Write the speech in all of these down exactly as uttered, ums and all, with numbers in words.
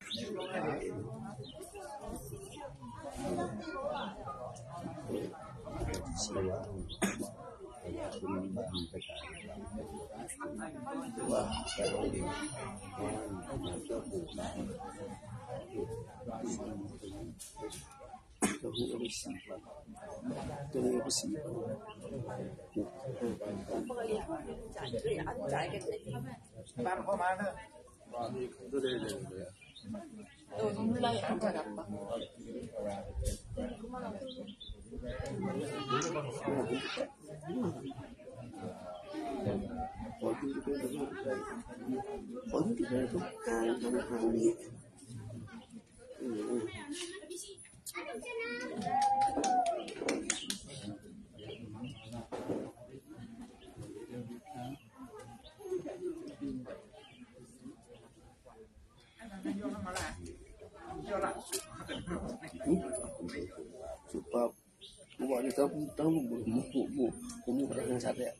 Sebab buat ni tahu tahu bu bu bu bu bu pada yang satu ya.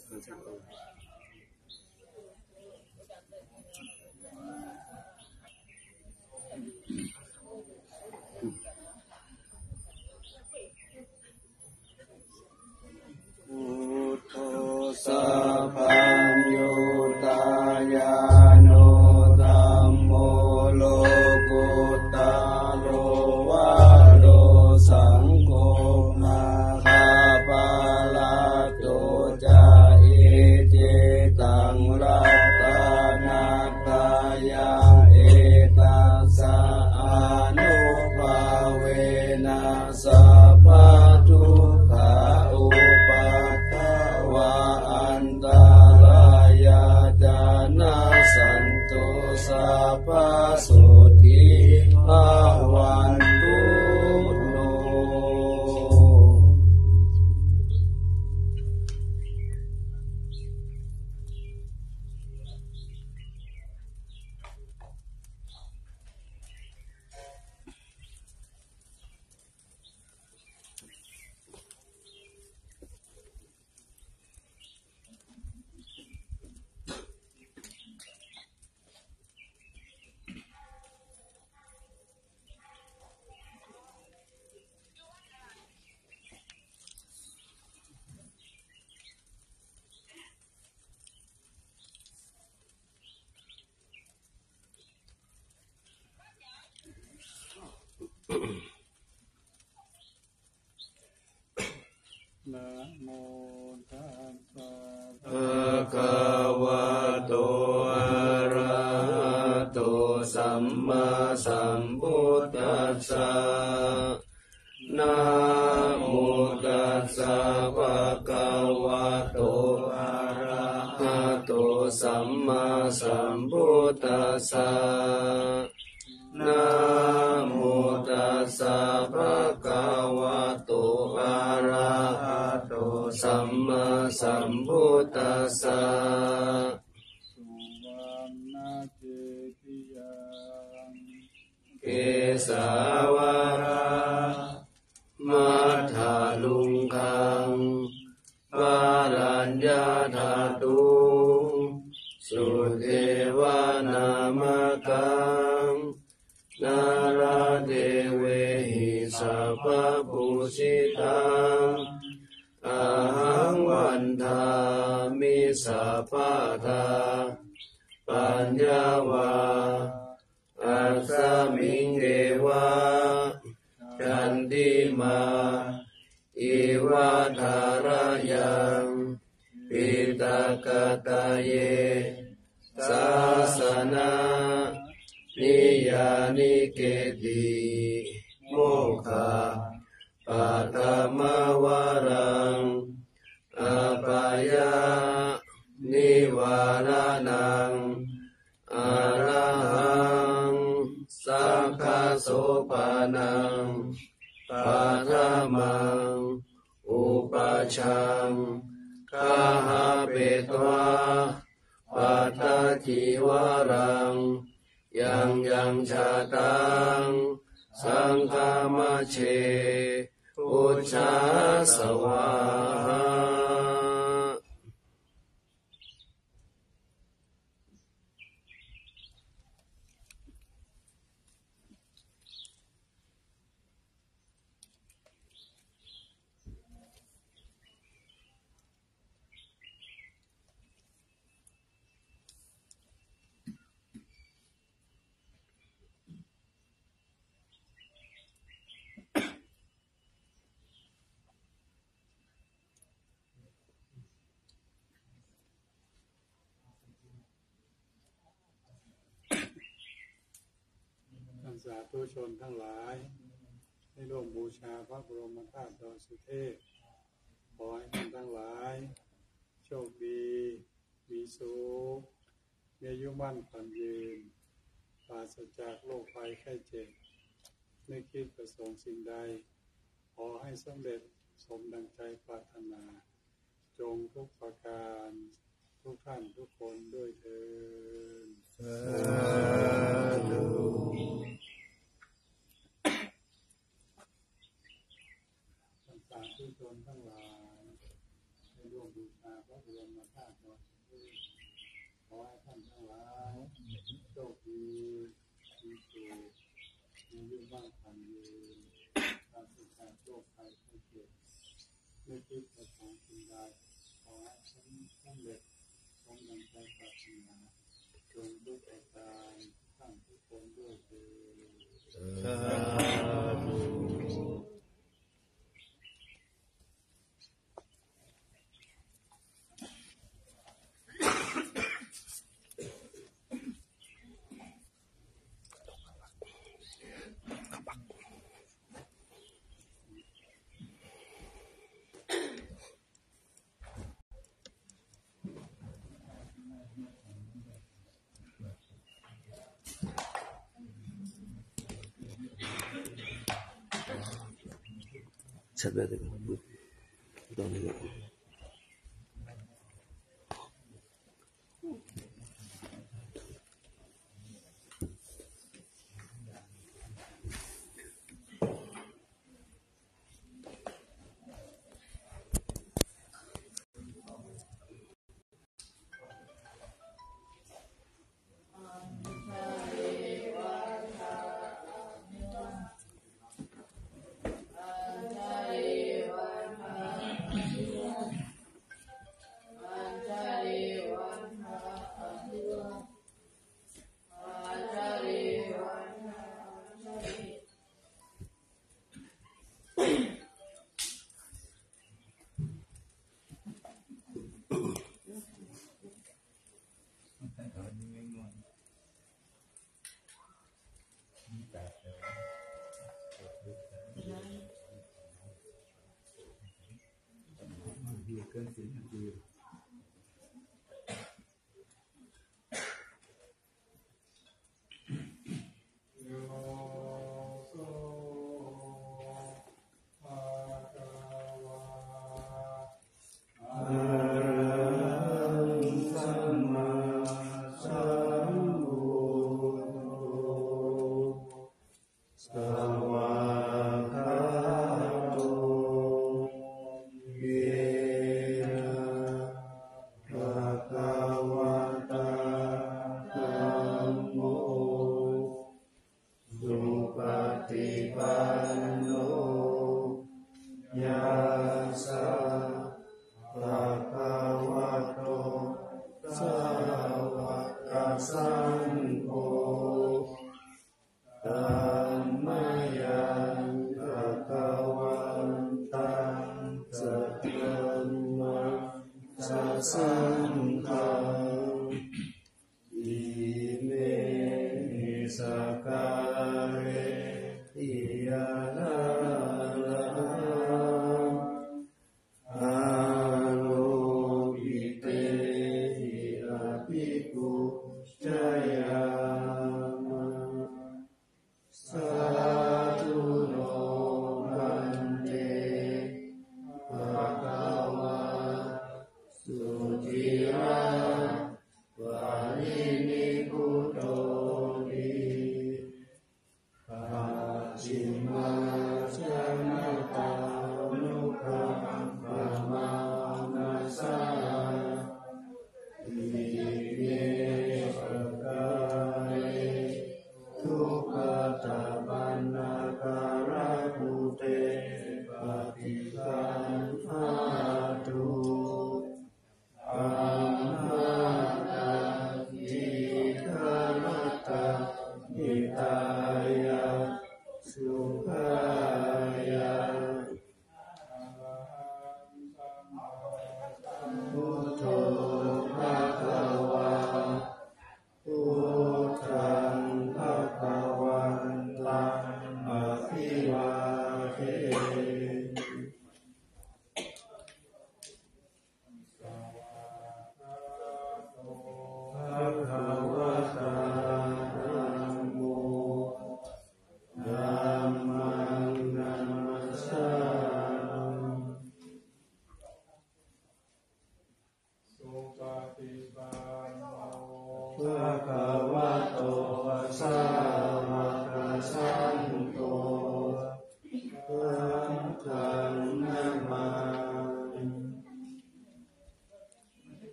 Puto sapanyo tayano dhammo lokutaro waro sangko mahapalato jae jetang ratanatayang etasa anupawena sapatu Pasudi awantu no. Na mô Tassa Bhagavato Arahato Samma Sambuddhassa Na mô Tassa Bhagavato Arahato Samma Sambuddhassa Na mô Tassa Bhagavato Arahato Samma Sambuddhassa Kesawara Matha Lungkang Paranya Dhatu Sudeva Namakang Nara Dewehi Sapa Pusitang Ahang Vanta Misapata Panyawa Aksamingewa Chantima Ivatarayang Pitakataye Sasana Niyaniketi Mokha Patamawarang Apaya Nivaranang Arahang Sakhasopanang Paramang Upachang Kahapetwa Patatiwarang Yang yang catang Sangkamache Uccasawaha สาธุชนทั้งหลายได้ร่วมบูชาพระบรมธาตุดอยสุเทพขอให้ท่านทั้งหลายโชคดีมีสุขมีอายุมั่นขวัญยืนปราศจากโรคภัยไข้เจ็บไม่คิดประสงค์สิ่งใดขอให้สำเร็จสมดังใจปรารถนาจงทุกประการทุกท่านทุกคนด้วยเถิดสาธุสาธุชนทั้งหลายได้ร่วมบูชาพระบรมธาตุดอยสุเทพขอให้ท่านทั้งหลายโชคดีมีสุขมีอายุมั่นขวัญยืนปราศจากโรคภัยไข้เจ็บไม่คิดประสงค์สิ่งใดขอให้สำเร็จสมดังใจปรารถนาจงทุกประการท่านทุกคนด้วยเถิดสาธุชัดเลยครับตอนนี้เกินสิบนาทีพุทธังภะคะวัน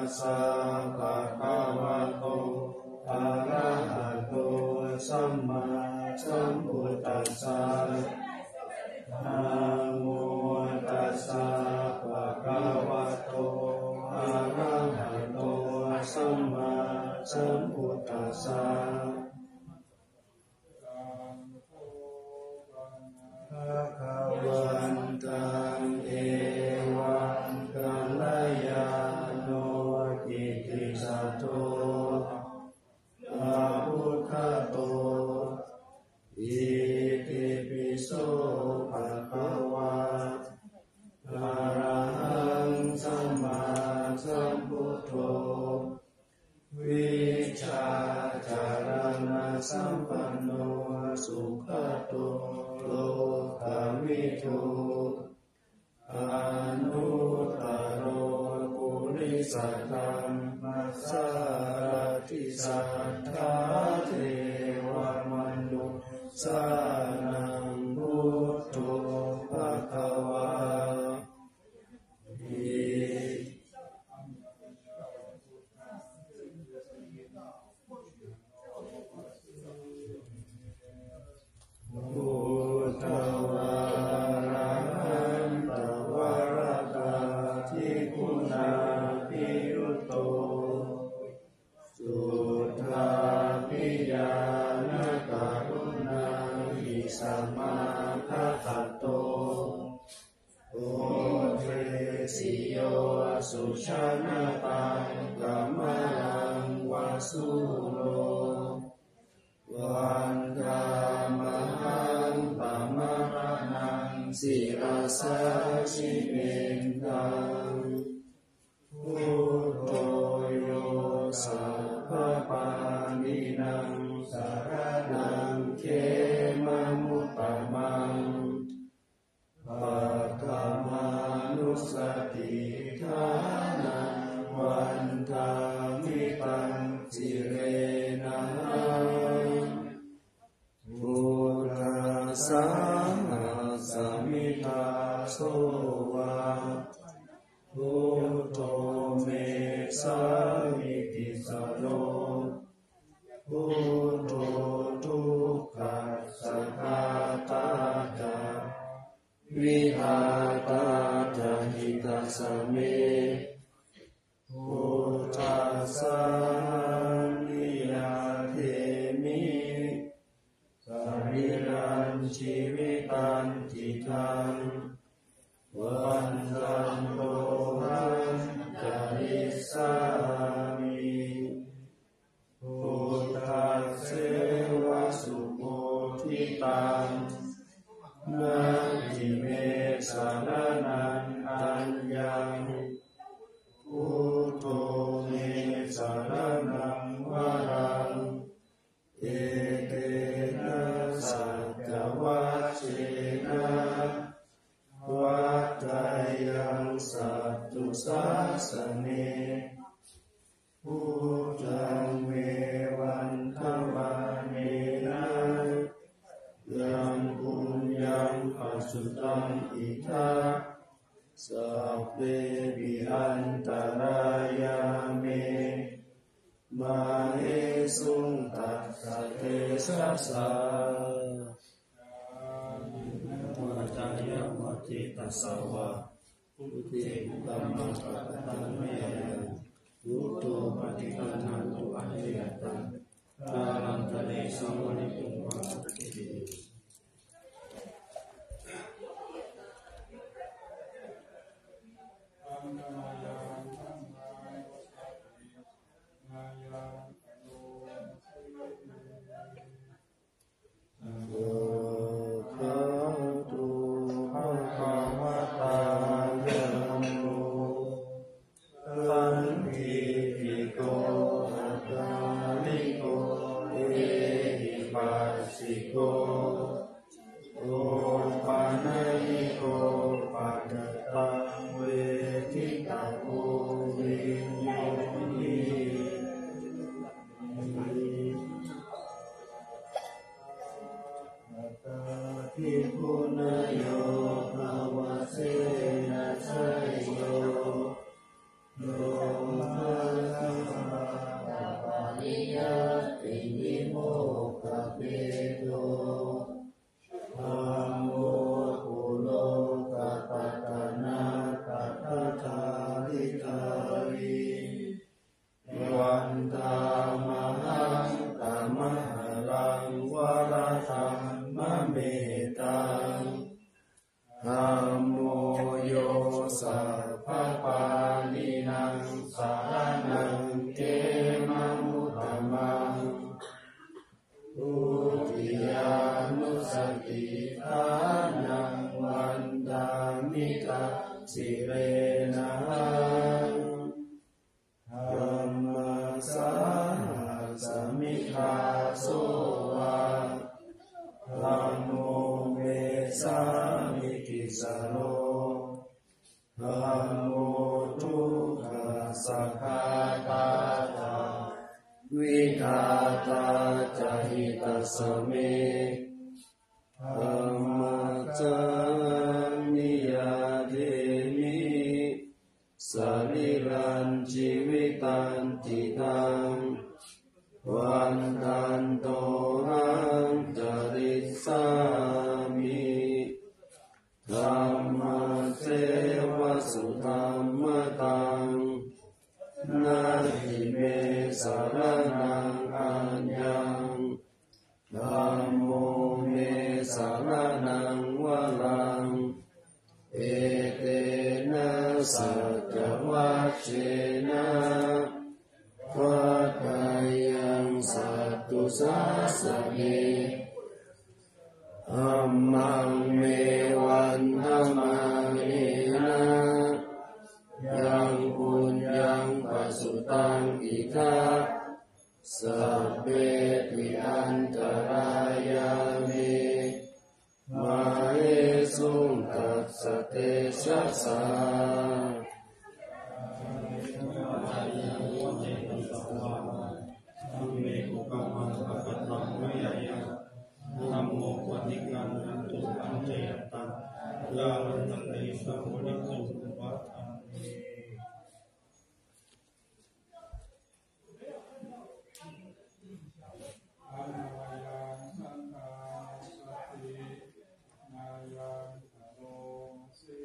สะภะคะวะโตอะระหะโตสัมมาสัมพุทธัสสะนะโมตัสสะภะคะวะโตอะระหะโตสัมมาสัมพุทธัสสะภะคะวันตังเอวังกัลยาโนกิตติสัตโตอะพุทธโตอิติปิโสภะคะวะอะระหังสัมมาสัมพุทโธวิชาจารณะสัมปันโนสุขโตโลกวิทูอนุตตโรปุริสธรรมสารติสัทธาเทวมนุสานังพุทโธภควาอิพุทธวาระหันตวรกาทิคุณาภิยุตโตสุทธาภิญาณกรุณาหิสัมมาคัตโตโอเทสิโยสุชานาตังกัมมังวาสุโลวันกามหังปะมะระนังสิราสาชิเมนตังพุทโธโยสัพพปานินังสารนังเขมะมุตตมังปัตตมานุสติฐานังวันทามิตังสิเรนะพุทธัสสะสัมมิทาโสวะพุทโธเมสามิติสโลพุทโธทุกขัสสะกาตาจาวิหาตาจาหิตัสสะเมพุทธัสสะนิยาเทมิสริรันชีวิตันติทังวันตันโตหังจาริสามิพุทธัสเสวะสุโมทิตังนาทิเมสารนังอัญญังพุทโธเมสารนังวรังเอเตนะสัจวัชเชนะวัฏฏายังสัตตุสัสสเนพุทธังเววันทวาเนนะยังปุญญังปัสสุตังอิทัสสัพเพปิอันตรายาเมมาเอสุงตัสสะเทสัสสะวะจายะวะจิตตัสสะวะพุทธิธัมมังปะตังเมยังพุทโธปฏิปันนังตุอะหิยตังกาลันตะเนสัมวนิตุงวะสัตติโลภะตุภะคะวะตายัมโมสันทิติโกอัตตาลิโกเอหิปัสสิโกโอปานะยิโกปัตตังเวทิตาโกวิญโยนิทิคุณโยภาวะเสนะชัยโยโยภะสิเรนะธัมมัสสาสมิทาโสวะธัมโมเมสามิกิสโลธัมโมทุกขัสสะคาตาตาวิทาตาจหิตัสสะเมธัมมัสสานิยาเทมิสริรันชีวิตันติตังวันตันโตหังจริสสามิธัมมัสเสวะสุธัมมตังนาทิเมสรณังอัญญังธัมโมเมสรณังวรังเอเตนะสัจวัชเชนะวัฏฏายังสัตตุสัสสะเนธัมมังเมวันธัมมังเนนะยังปุญญังปัสสุตังอิทัสสัพเพติอันตรายามิมาเหสุงตัสสะเตชะสาธัมโมปฏิกังอันตุอัญเจยตังยาลันติสัมพุทโธวัฏฏันติอานายังสังฆาสตินายังสโรสิ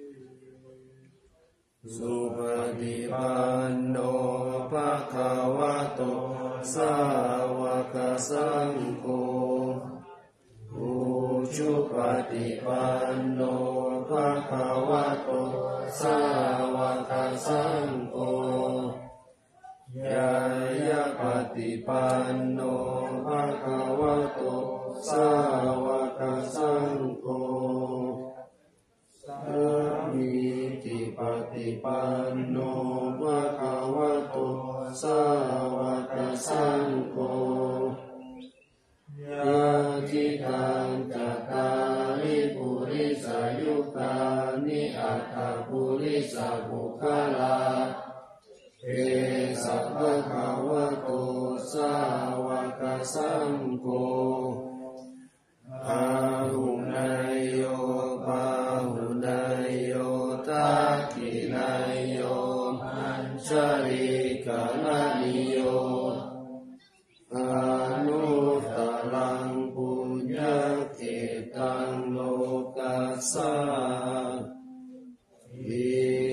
สุปฏิปันโนภะคะวะโตสาวกสังโฆอุชุปฏิปันโนภะคะวะโตสาวกสังโฆยายะปฏิปันโนภะคะวะโตสาวกสังโฆสัมมิติปฏิปันโนภะคะวะโตสาวกสังโฆยะทิตังจัตตาริปุริสายุคานิอัตถปุริสบุคลาเอสัพพะคะวะโตสาวกสังโฆอาหุนายโยปาหุนายโยทักขินายโยอัญชลิกาลานิโยอนุตตรังปุญญเกตังโลกัสสาอิ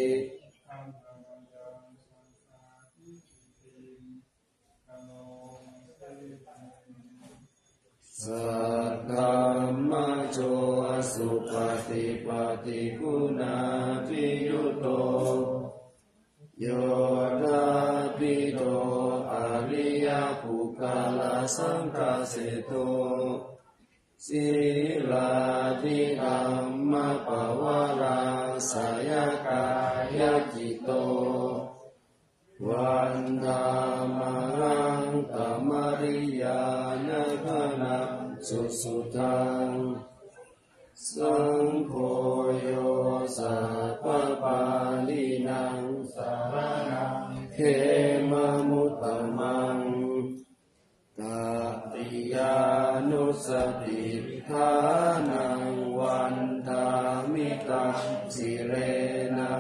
สัทธัมมโจสุปฏิปฏิกุณาภิยุโตโยธาปิโตอริยปุคลาสังฆเสโตศีลาธิธัมมปวาราสายกายจิตโตวันธามหังกมริยานภนังสุสุตังสังโฆโยสัพพปาลินังสารนังเขมมุตตมังตติยานุสติฐานังวันธามิตังสิเรนะ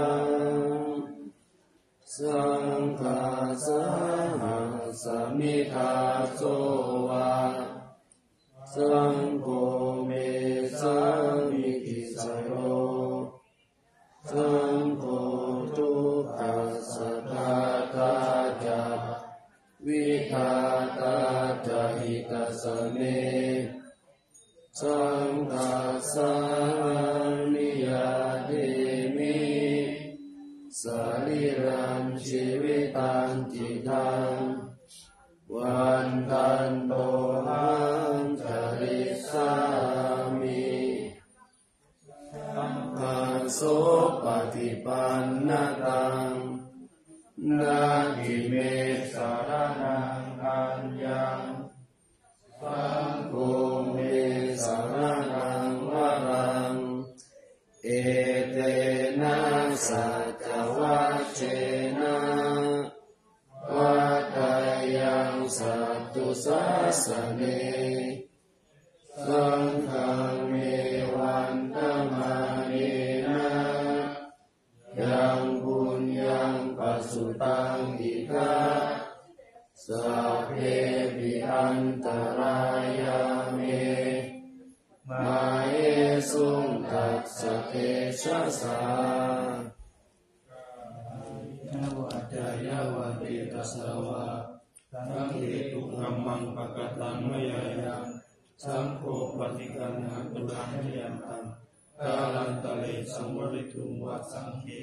สังฆาสหัสมิทาโสวะสังโฆเมสามิกิสโรสังโฆทุกขัสสะทาตาจาวิทาตาจหิตัสสะเมสังฆาสานิยาเทมิสริรันชีวิตันติตังวันตันโตหังจริสสามิ โสปฏิฏิปันนะตังนาทิเมสารนังอัญญังสังโฆเมสารนังวรังเอเตนะสัจวัชเชนะวัฏยังสัตตุสัสสะเนสังฆังเมวันตมาเนนะยังบุญยังปัสสุตังอิกะสัพเพปิอันตรายาเมมาเอสุงตัสสะเทชะสานวัจจายาวะเตตัสสะวะสังเฆตุกัมมังปะกตังมะยายังสังโฆปฏิกัณหะตุลังมะยันตังกาลันตะเลสังวริตุงวะสังเฆ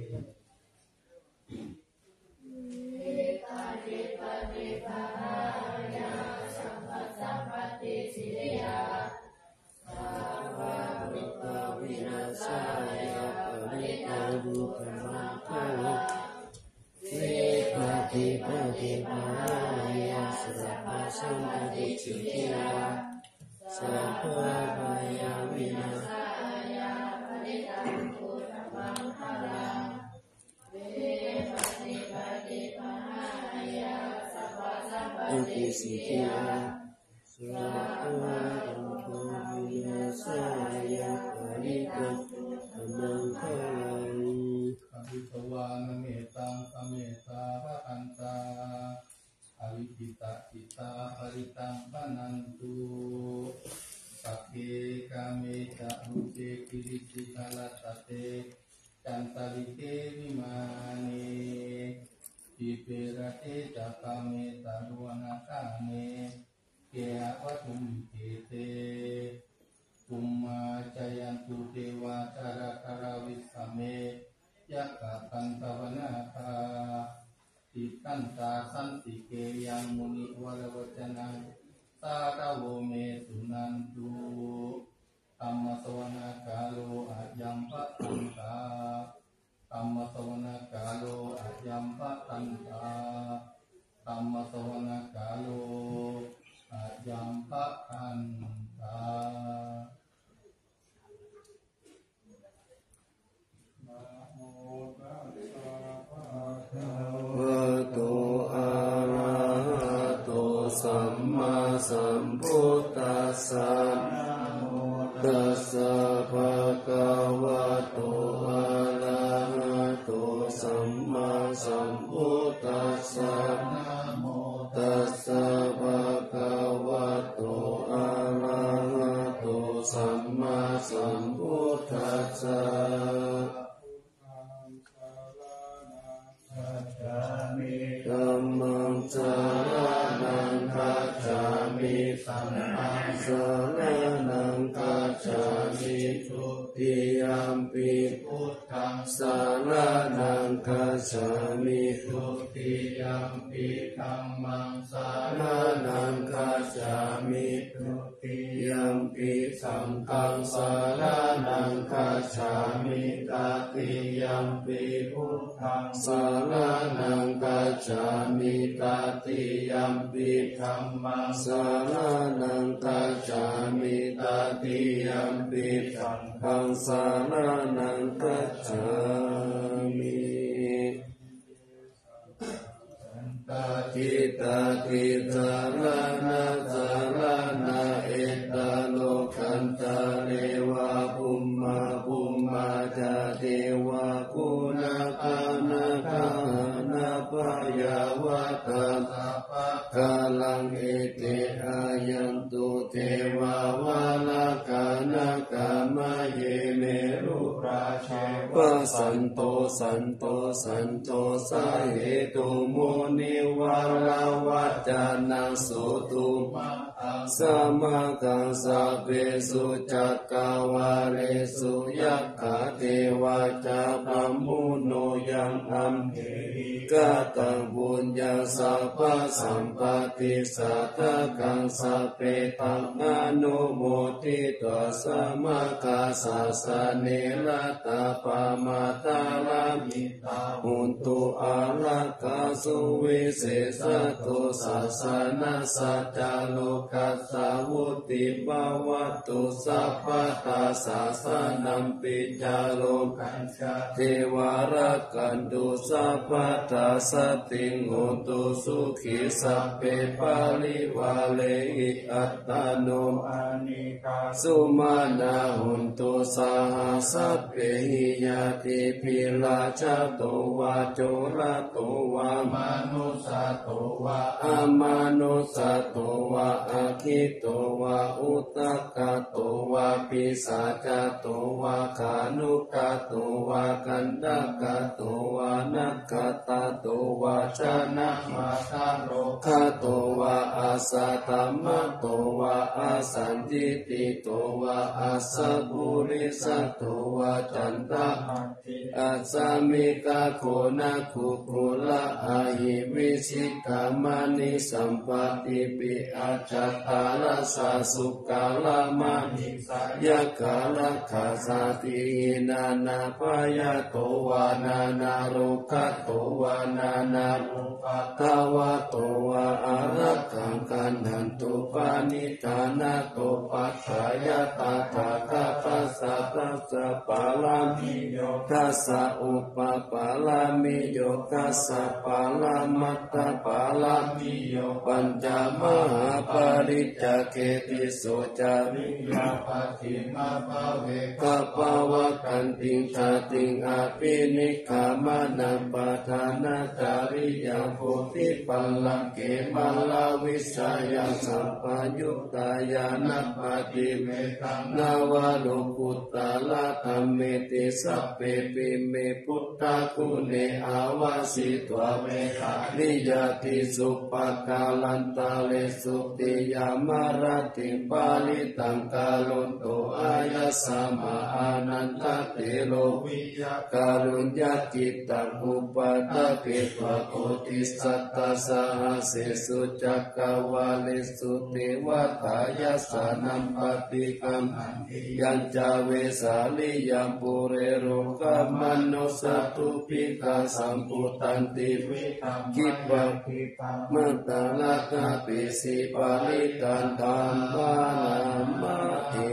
ปฏิปายาสัพพะสัมปติสิทธิยาสัพพะพายาวินาศายาปริตังปุถะมังคลังเวปฏิปฏิปายาสัพพะสัมปติสิทธิยาสัพพะวินาศายาปริตังปุถะมังคลังอภิสวานเมตังสเมตาภะคันตาอวิจิตาจิตาปริตังปนันตุสัพเพกาเมจะรุเจกิริสิกาลตเตจันตาลิเกวิมานีปิเประเตจักาเมตารุวนาคาเมเกหะวัตุมเกเตปุมมาจายันตุเทวาจาระคาราวิสเมยักขะปันตวนาคาติตันตาสันติเกยังมุนิวรวจนังสาตโวเมสุนันตุธัมมสวนาคาโลอะยัมปะตันตาธัมมสวนาคาโลอะยัมปะตันตาธัมมสวนาคาโลอะยัมปะตันตาสัมมาสัมพุทธัสสะนะโมตัสสะภะคะวะโตอะระหะโตสัมมาสัมพุทธัสสะนะโมตัสสะภะคะวะโตอะระหะโตสัมมาสัมพุทธัสสะธัมมังสรณังคัจฉามิสังฆังสรณังคัจฉามิทุติยัมปิพุทธังสรณังคัจฉามิทุติยัมปิธัมมังสรณังคัจฉามิทุติยัมปิสังฆังสรณังคัจฉามิตติยัมปิพุทธังสรณังคัจฉามิตติยัมปิธัมมังสรณังคัจฉามิตติยัมปิสังฆังสรณังคัจฉามิตติตติสารณะสารณะเอตโลกันตะเรวะภูมิภูมิจาเทวะคุณกานะกานะปยาวะตาสัพพะกาลังเอเตอายันตุเทวาวาลกานะกามะเยเมรุราชาวะสันโตสันโตสันโตสาเหตุโมนิวาลาวัจานังสุตุมะสัมมากังสัพเพสุจักกาวาเลสุยัคขะเทวาจาพมุโนยังอัมเหหิกาตังบุญญาสัพพสัมปติสัทธกังสัพเพตังอนุโมทิตัสสะมะกาสาสะเนระตาปามาตาลามิตาหุนตุอารักขาสุวิเศษตุสัสสะนะสัจจโลกัสสาวุติภาวตุสัพพตาสาสะนัมปิจาโลกัญจเทวารักขันตุสัพพตาสติงโหตุสุขิสัพเพปาลิวาเลหิอัตตโนอานิกาสุมาณาหุนตุสาหัสสัพเพหิยาติภิราชาโตวาโจระโตวามนุสาโตวาอามนุสาโตวาอาคิโตวาอุตตกะโตวาปิสาจโตวาขานุกะโตวากันดกะโตวานักขตาโตวาชนะมาตาโรคาโตวาอาสาธรรมโตวาอาสันติติโตวาอาสะบุริสโตวาจันตะอาสามิกาโคนะคุคุละอาหิวิสิกามานิสัมปติปิอาจัตตาราสาสุกาลามานิสายกาลคัสสตินานาปายโตวานานาโรคโตวานานาอุปาทวะโตวาอารักขังกันหันตุปานิธานาโตปัฏฐายตาตาคาปัสสะตัสสะปาลามิโยทัสสะอุปปาลามิโยทัสสะปาลามัตตปาลามิโยปัญจมหาปริจจเกติโสจาริยาปฏิมาภเวกปาวะกันติงชาติงอาภินิกามานัปปทานาจาริยาโพธิปัลลังเกมัลลาวิสายังสัมปยุตตายานัปปติเมตังนาวาโลกุตตะละธรรมเมติสัพเพปิเมพุทธาคุเนอาวาสิตวเวหานิยติสุปกาลันตาเลสุติยามารติปาลิตังกาลุนโตอายาสมาอานันตเตโลวิยาการุญญาจิตตังอุปาทเปตวะโคติสัตตาสหเสสุจักกวาลิสุเทวตายาสานัมปฏิกัมยัญจเวสาลิยัมปุเรโรกามนุสตุปิกาสัมปุตันติวิตัมคิปะมัตตาลกะปิสิปาลิตันธัมมานัมมะเอ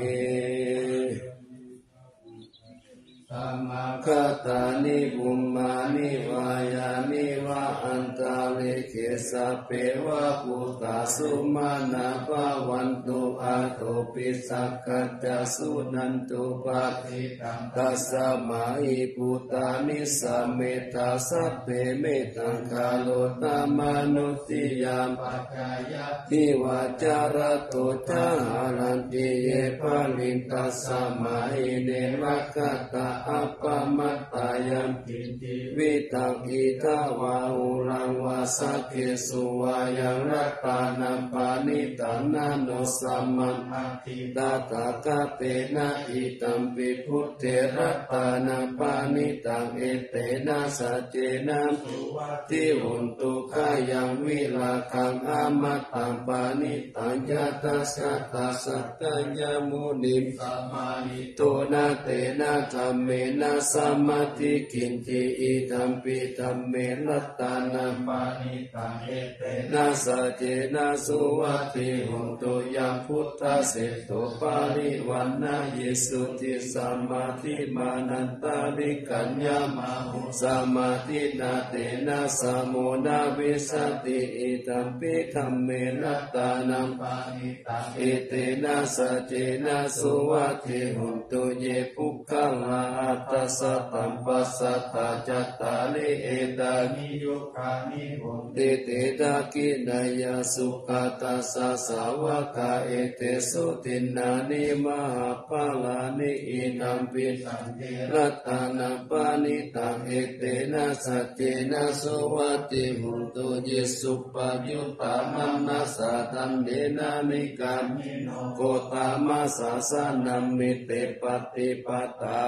ธัมมาคตานิบุมมานิวายานิวะอันตาลิเขสะเปวะปุตตาสุมาณาภาวันตุอาโตปิสักกัจจสุนันตุปะทิตังตัสสะมาหิปุตตานิสัมเมตตาสัพเพเมตังคาโลตามนุติยามปัจจายทิวาจารโตจารันติเยภาลินตัสสะมาหิเนรักขตาอัปปมัตตายัมปิติวิตังอิทาวาอุรังวาสักเขสุวายังรัตตานัมปานิตังนาโนสัมมันอาทิตาตากะเตนะอิตัมปิพุทเถรัตตานัมปานิตังเอเตนะสัจเจนะสุวัติหุนตุขยังวิลาคังอามัตตังปานิตังยะตัสสะตัสสะตัญญมุนิมสัมมานิโตนะเตนะธัมเมนะสัมมาทิกินจิอิธัมปิธัมเมรัตตานัมปานิตังเอเตนะสัจเจนะสุวัติหุนตุยังพุทธเสโตปาริวันนะเยสุติสัมมาทิมานันตาริกัญญามาหุสัมมาทินาเตนะสัมโมนาวิสติอิธัมปิธัมเมรัตตานัมปานิตังเอเตนะสัจเจนะสุวัติหุนตุเยปุคขังอาตัสสะตัมปัสสะตาจัตตาลิเอตานิโยคานิโหติเตตากินายาสุขตัสสะสาวกาเอเตสุตินานิมหาปาลานิอินัมปิตังเทรัตตานัปานิตังเอเตนะสัจเจนะสุวัติหุนตุเยสุปยุตตามัมนาสะตัมเดนามิกามิโนโกตามาสาสานัมมิเตปฏิปตามา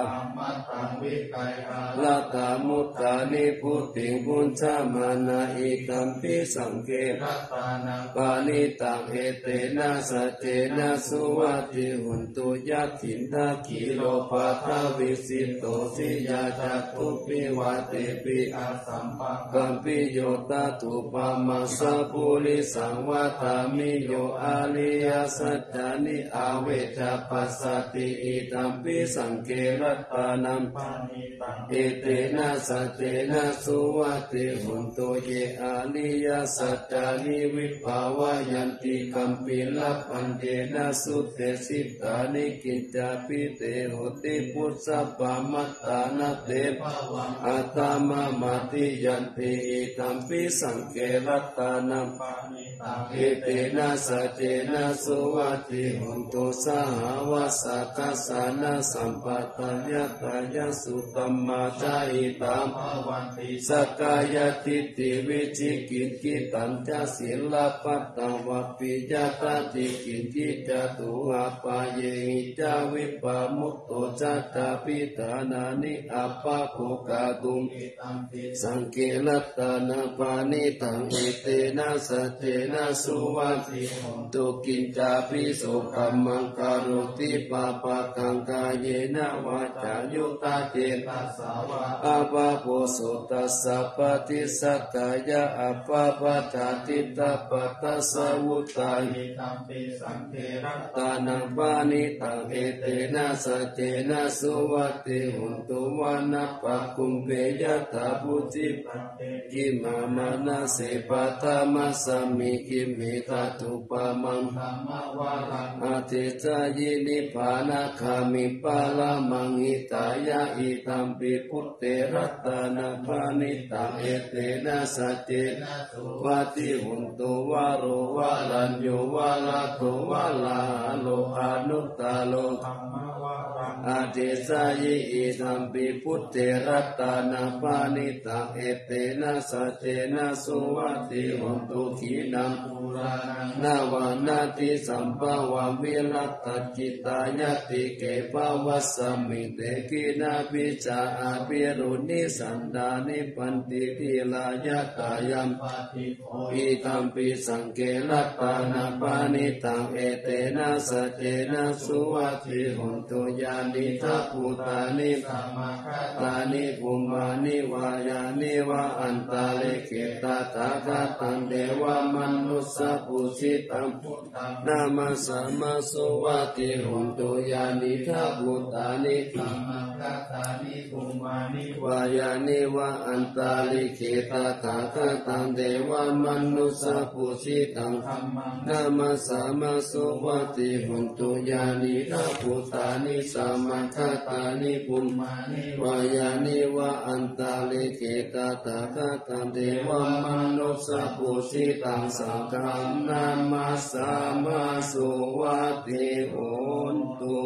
มัตตังวิกัยอาลาตามุตตานิพุทธิพุญชามานาอิตัมปิสังเกรัตตานังปานิตังเอเตนะสัจเจนะสุวัติหุนตุยัตถินทากิโลปัทวิสิตโตสิยาจักขุปิวาเตปิอาสัมปะกัมปิโยตตุปามัสสะปุริสังวัฏามิโยอาลิยสัจจานิอาเวชปัสสติอิตัมปิสังเกรัตตานัมเอเตนะสัจเจนะสุวัติหุนตุเยอาลิยสัจจานิวิภาวายันติกัมปิลัพพันเตนะสุเตสิตานิกิจจาปิเตโหติพุทธะปามัตตานะเตภวังอัตตมะมาติยันติอิตัมปิสังเกรัตตานัมเอเตนะสัจเจนะสุวัติหุนตุสหวัสสัทสานะสัมปัตตยตายสุตัมมาจาอิตัมภวันติสักกายทิฏฐิวิจิกิจกิตัญจศีลปัตตวัปปิยตติกิจกิจตุอาปาเยหิจาวิปามุตโตจัตตาปิตานานิอัปปะโภกาตุมสังเกลัตตานาปานิตังเอเตนะสัจเจนะสุวัติหุนตุกิจจาปิโสกัมมังกโรติปาปะกังกายเยนะวาจายุตาเจตัสสาวะอาภาโพสุตัสสะปฏิสัตตายะอัปปะปัจจติตาปัตตสสวุตตาหิตัมปิสังเกรัตตานังปานิตังเอเตนะสัจเจนะสุวัติหุนตุวานะปะคุมเปยตาปุจิปัตเตกิมามานะเสปัตตมัสสมิกิเมตตุปะมังธัมมวารังอติจายินิพพานะคามิปาลามังอิตายะอิตัมปิพุทเตรัตตานังปานิตังเอเตนะสัจเจนะสุวัติหุนตุวาโรวาลัญโยวาลาโตวาลาโลอานุตตาโลธัมมวารังอติจายิอิตัมปิพุทเตรัตตานังปานิตังเอเตนะสัจเจนะสุวัติหุนตุขีนังปุรานังนาวานาติสัมภวะวิรัตตจิตายติเกภวัสสมิเตกินาปิจาอาภิรุณิสันดานิปันติทิลายตายัมปฏิโภอิตัมปิสังเกรัตตานาปานิตังเอเตนะสัจเจนะสุวัติหุนตุญาณิทัพพุตานิสัมมาคัตตานิภูมานิวายานิวะอันตาเลเกตตาคาตังเดวามนุสสะปุสิตังพุทธังนามาสัมมาสุวัติหุนตุญาณิทัพพุตานิสัมมาคัตตานิภูมานิวายานิวะอันตาลิเกตตาคาตังเดวามนุสสะปุสิตังธัมมังนามาสัมมาสุวัติหุนตุญาณิทัพพุตานิสัมมาคัตตานิภูมานิวายานิวะอันตาลิเกตตาคาตังเดวามนุสสะปุสิตังสังฆังนามาสัมมาสุวัติหุนตุ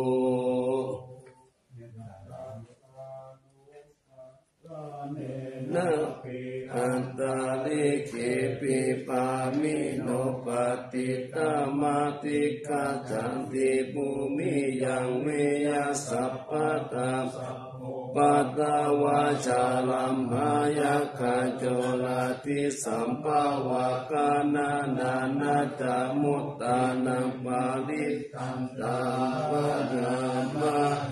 นะอันตาลิเกปิปามิโนปฏิตามาติกาจันติภูมิยังเมยสัพพะตาปัตตวาจาลัมมายาคาโจลาติสัมภวะกานานานาจามุตตานังปาลิตันตาปะนามะเอ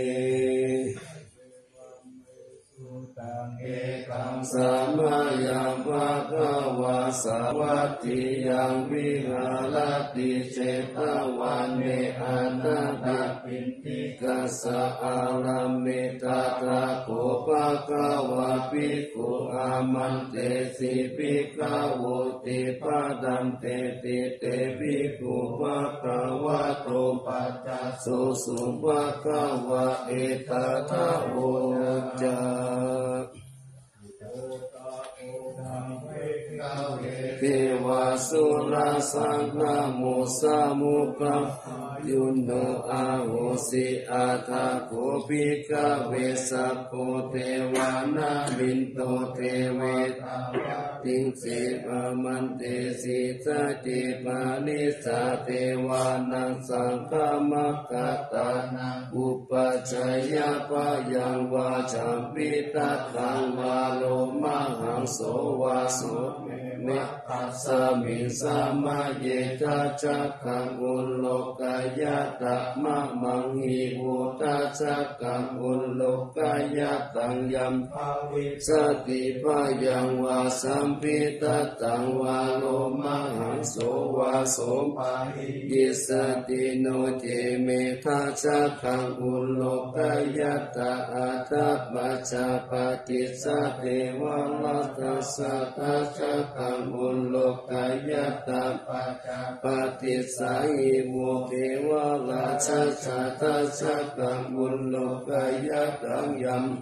เอกังสัมมายังภะคะวะสวัสดิยังวิหารติเจตวันเมอานาตปินติกัสสะอารัมเมตตาโกภะคะวะภิกขุอามันเตสิภิกขโวติปะดันเตติเตภิกขุภะคะวะโตปัจจสุสุภะคะวะเอตตะโวจาโอตาโอตังเวเกเทวาสุราสังฆโมสามุขยุนโนอาโหสิอาทาโคปิกะเวสัพโพเทวานามินโตเทเวตติงสิปะมันเตสิสติปานิสาเทวานังสังฆมัคคตาอุปชัยยะปะยังวาจัมปิตัสสังวาโลมหังโสวาโสเมตัสสมิงสัมมาเยตัจจักขังอุลโลกายะตะมะมังหิวุตัจจักขังอุลโลกายะตังยัมภวิสติภายังวาสัมปิตัสสังวาโลมหังโสวาโสปาหิยิสติโนเจเมทัจจักขังอุลโลกายะตะอาทัปปัจจปฏิสัตเทวะมัสสะสัทธัจจักขังอุลโลกายะตะปัจจปฏิสังหิโมเทวะราชสัทธัจจักขังอุลโลกายะตังยัม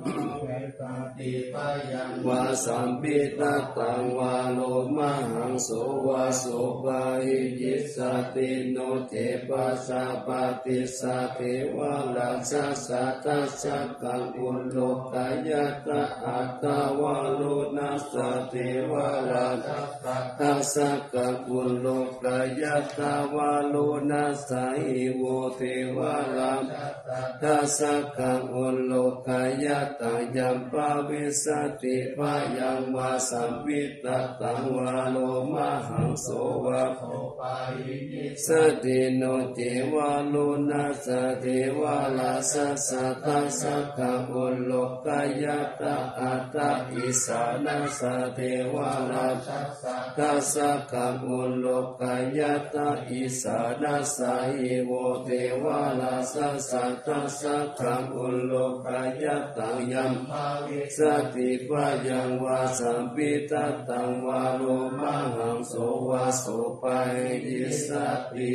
วาสัมปิตัสสังวาโลมหังโสวาโสปะหิยิสติโนเทปัสสะปฏิสัทเทวะราชสัทธัจจักขังอุลโลกายะตะอัตตวาโลนัสสะเทวะราชสัทธัจจักขังอุลโลกายะตะวาโลนัสสะหิโวเทวะราชสัทธัจจักขังอุลโลกายะตังยัมปะวิสติภายังวาสัมปิตัสสังวาโลมหังโสวะโสปะหิยิสติโนเจวะโลนัสสะเทวะราชสัทธัจจักขังอุลโลกายะตะอัตตะอิสานัสสะเทวะราชสัทธัจจักขังอุลโลกายะตะอิสานัสสะหิโวเทวะราชสัทธัจจักขังอุลโลกายะตังยัมภวิสติภายังวาสัมปิตัสสังวาโลมหังโสวาโสปะหิยิสติ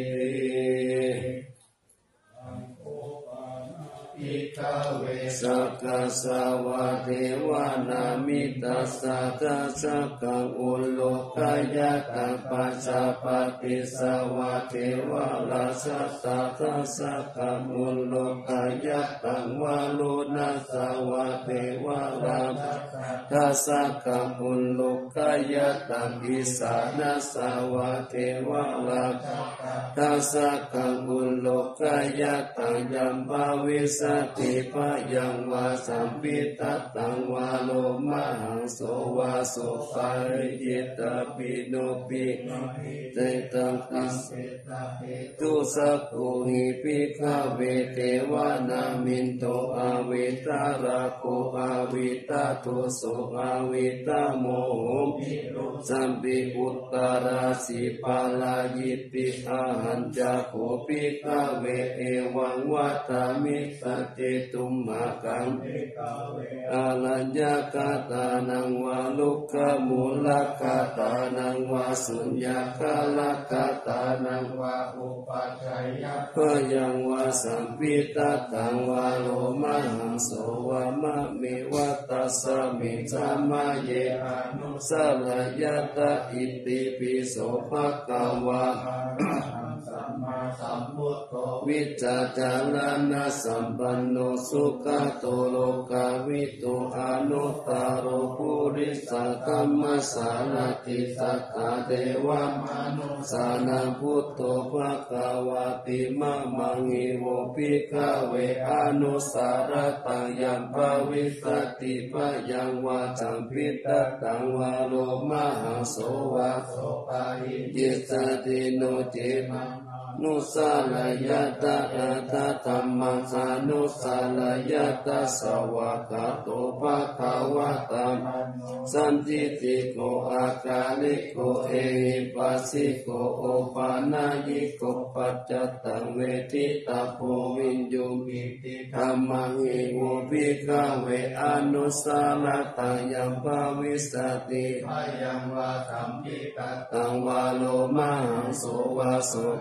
สักกะสาวะเทวานามิตัสสะทัจจักขังอุลโลกายะตังปัจจปฏิสาวะเทวาราชสัทธัจจักขังอุลโลกายะตังวาโลนัสสาวะเทวาราชสัทธัจจักขังอุลโลกายะตังอิสานัสสาวะเทวาราชสัทธัจจักขังอุลโลกายะตังยัมภวิสติภายังวาสัมปิตัสสังวาโลมหังโสวาโสปะหิยิตาปิโนปิเตตังตัสตุสัพพุหิภิกขเวเทวานามินโตอาวิตาราโคอาวิตาโทโสอาวิตาโมโหสัมปิอุตตราสิปาลายิปิอาหันจาโคภิกขเวเอวังวัฏามิสเจตุมมะกังอาลัญญากาตานังวาลุกขมูลกาตานังวาสุญญากาลกาตานังวาอุปัชฌายะพยังวาสัมปิตัสสังวาโลมหังโสวามะเมวัตตัสสะมิสัมมาเยอนุสาลายตะอิติปิโสภะคะวะสัมมาสัมพุทโธวิจาจารณะสัมปันโนสุขโตโลกาวิโตอนุตตโรปุริสธัมมัสสารติสัทธาเทวมนุสานังพุทโธภะคะวะติมะมังหิโวภิกขเวอนุสารตังยัมภวิสติภายังวาจัมปิตัสสังวาโลมหังโสวาโสปะหิยิสติโนเจมังนุสาลายตะอัตตะธัมมังสานุสาลายตะสวากาโตภะคะวะตัมสันติติโกอากาลิโกเอหิปัสสิโกโอปานายิโกปัจจตังเวทิตาโพวิญญูมิติธัมมังหิโวภิกขเวอนุสาลตังยัมภวิสติภายังวาสัมปิตัสสังวาโลมหังโสวาโสปะหิ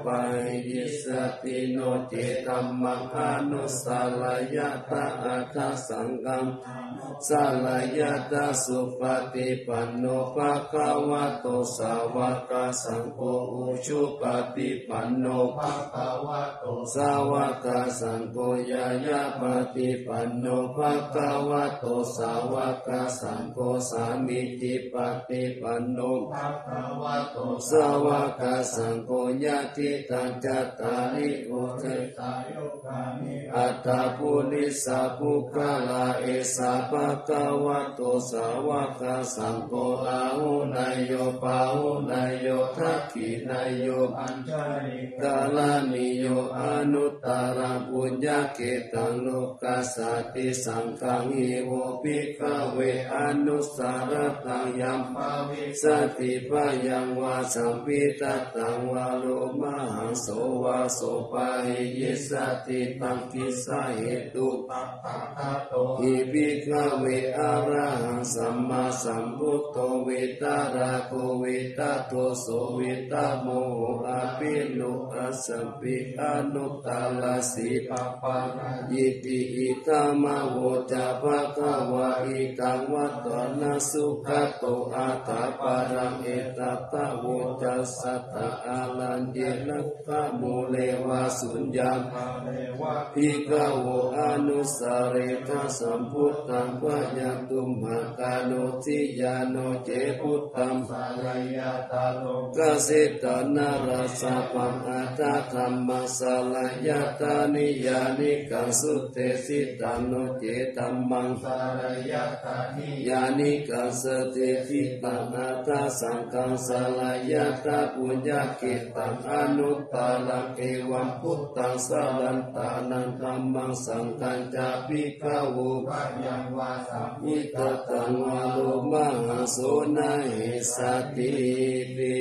ยิสติโนเจตัมมังอนุสาลายะตะอัตถสังฆังสาลายะตะสุปฏิปันโนภะคะวะโตสาวกสังโฆอุชุปฏิปันโนภะคะวะโตสาวกสังโฆยายะปฏิปันโนภะคะวะโตสาวกสังโฆสามิจิปฏิปันโนภะคะวะโตสาวกสังโฆญาติตังจัตตาริโอเทตายกามิอัตตาปุริสาภุคลาเอสาภะคะวะโตสาวกสังโฆอาหุนายโยปาหุนายโยทักขินายโยอัญชลิกาลานิโยอนุตตรังปุญญเกตังโลกัสสติสังฆังหิโอภิกขเวอนุสารตังยัมภาวิสติภายังวาสัมปิตตังวาโลมหังโสวาโสปะหิยิสติตังกิสะเหตุตัปปะทะโตหิภิกขเวอะระหังสัมมาสัมพุทโธเวตาราโคเวตาโทโสเวตาโมโหอะปิโลกัสสปิอนุตตลาสีปะปะยิติอิตามะโวจะภะคะวะอิตังวัตตนะสุขโตอาตาปารังเอตัตตะโวจะสัตตะอาลันเยนะกะโมเลวะสุญญาภาเลวะภิกขโวอนุสาเรทะสัมพุทธังวะยันตุมหากาโนทิยาโนเจพุทธังสารยะตาโลกสิตานาราสะปังอัตถะธัมมัสสาลายะตานิยานิกังสุเตสิตาโนเจตัมมังสารยะตานิยานิกังสเตสิตังอัตถะสังฆังสาลายะตาปุญญเกตังอนุตตรังเอวังพุทธังสารันตานังธัมมังสังฆังจาภิกขโวภะยังวาสัมมิตตังวาโลมหังโสนะเหสติติ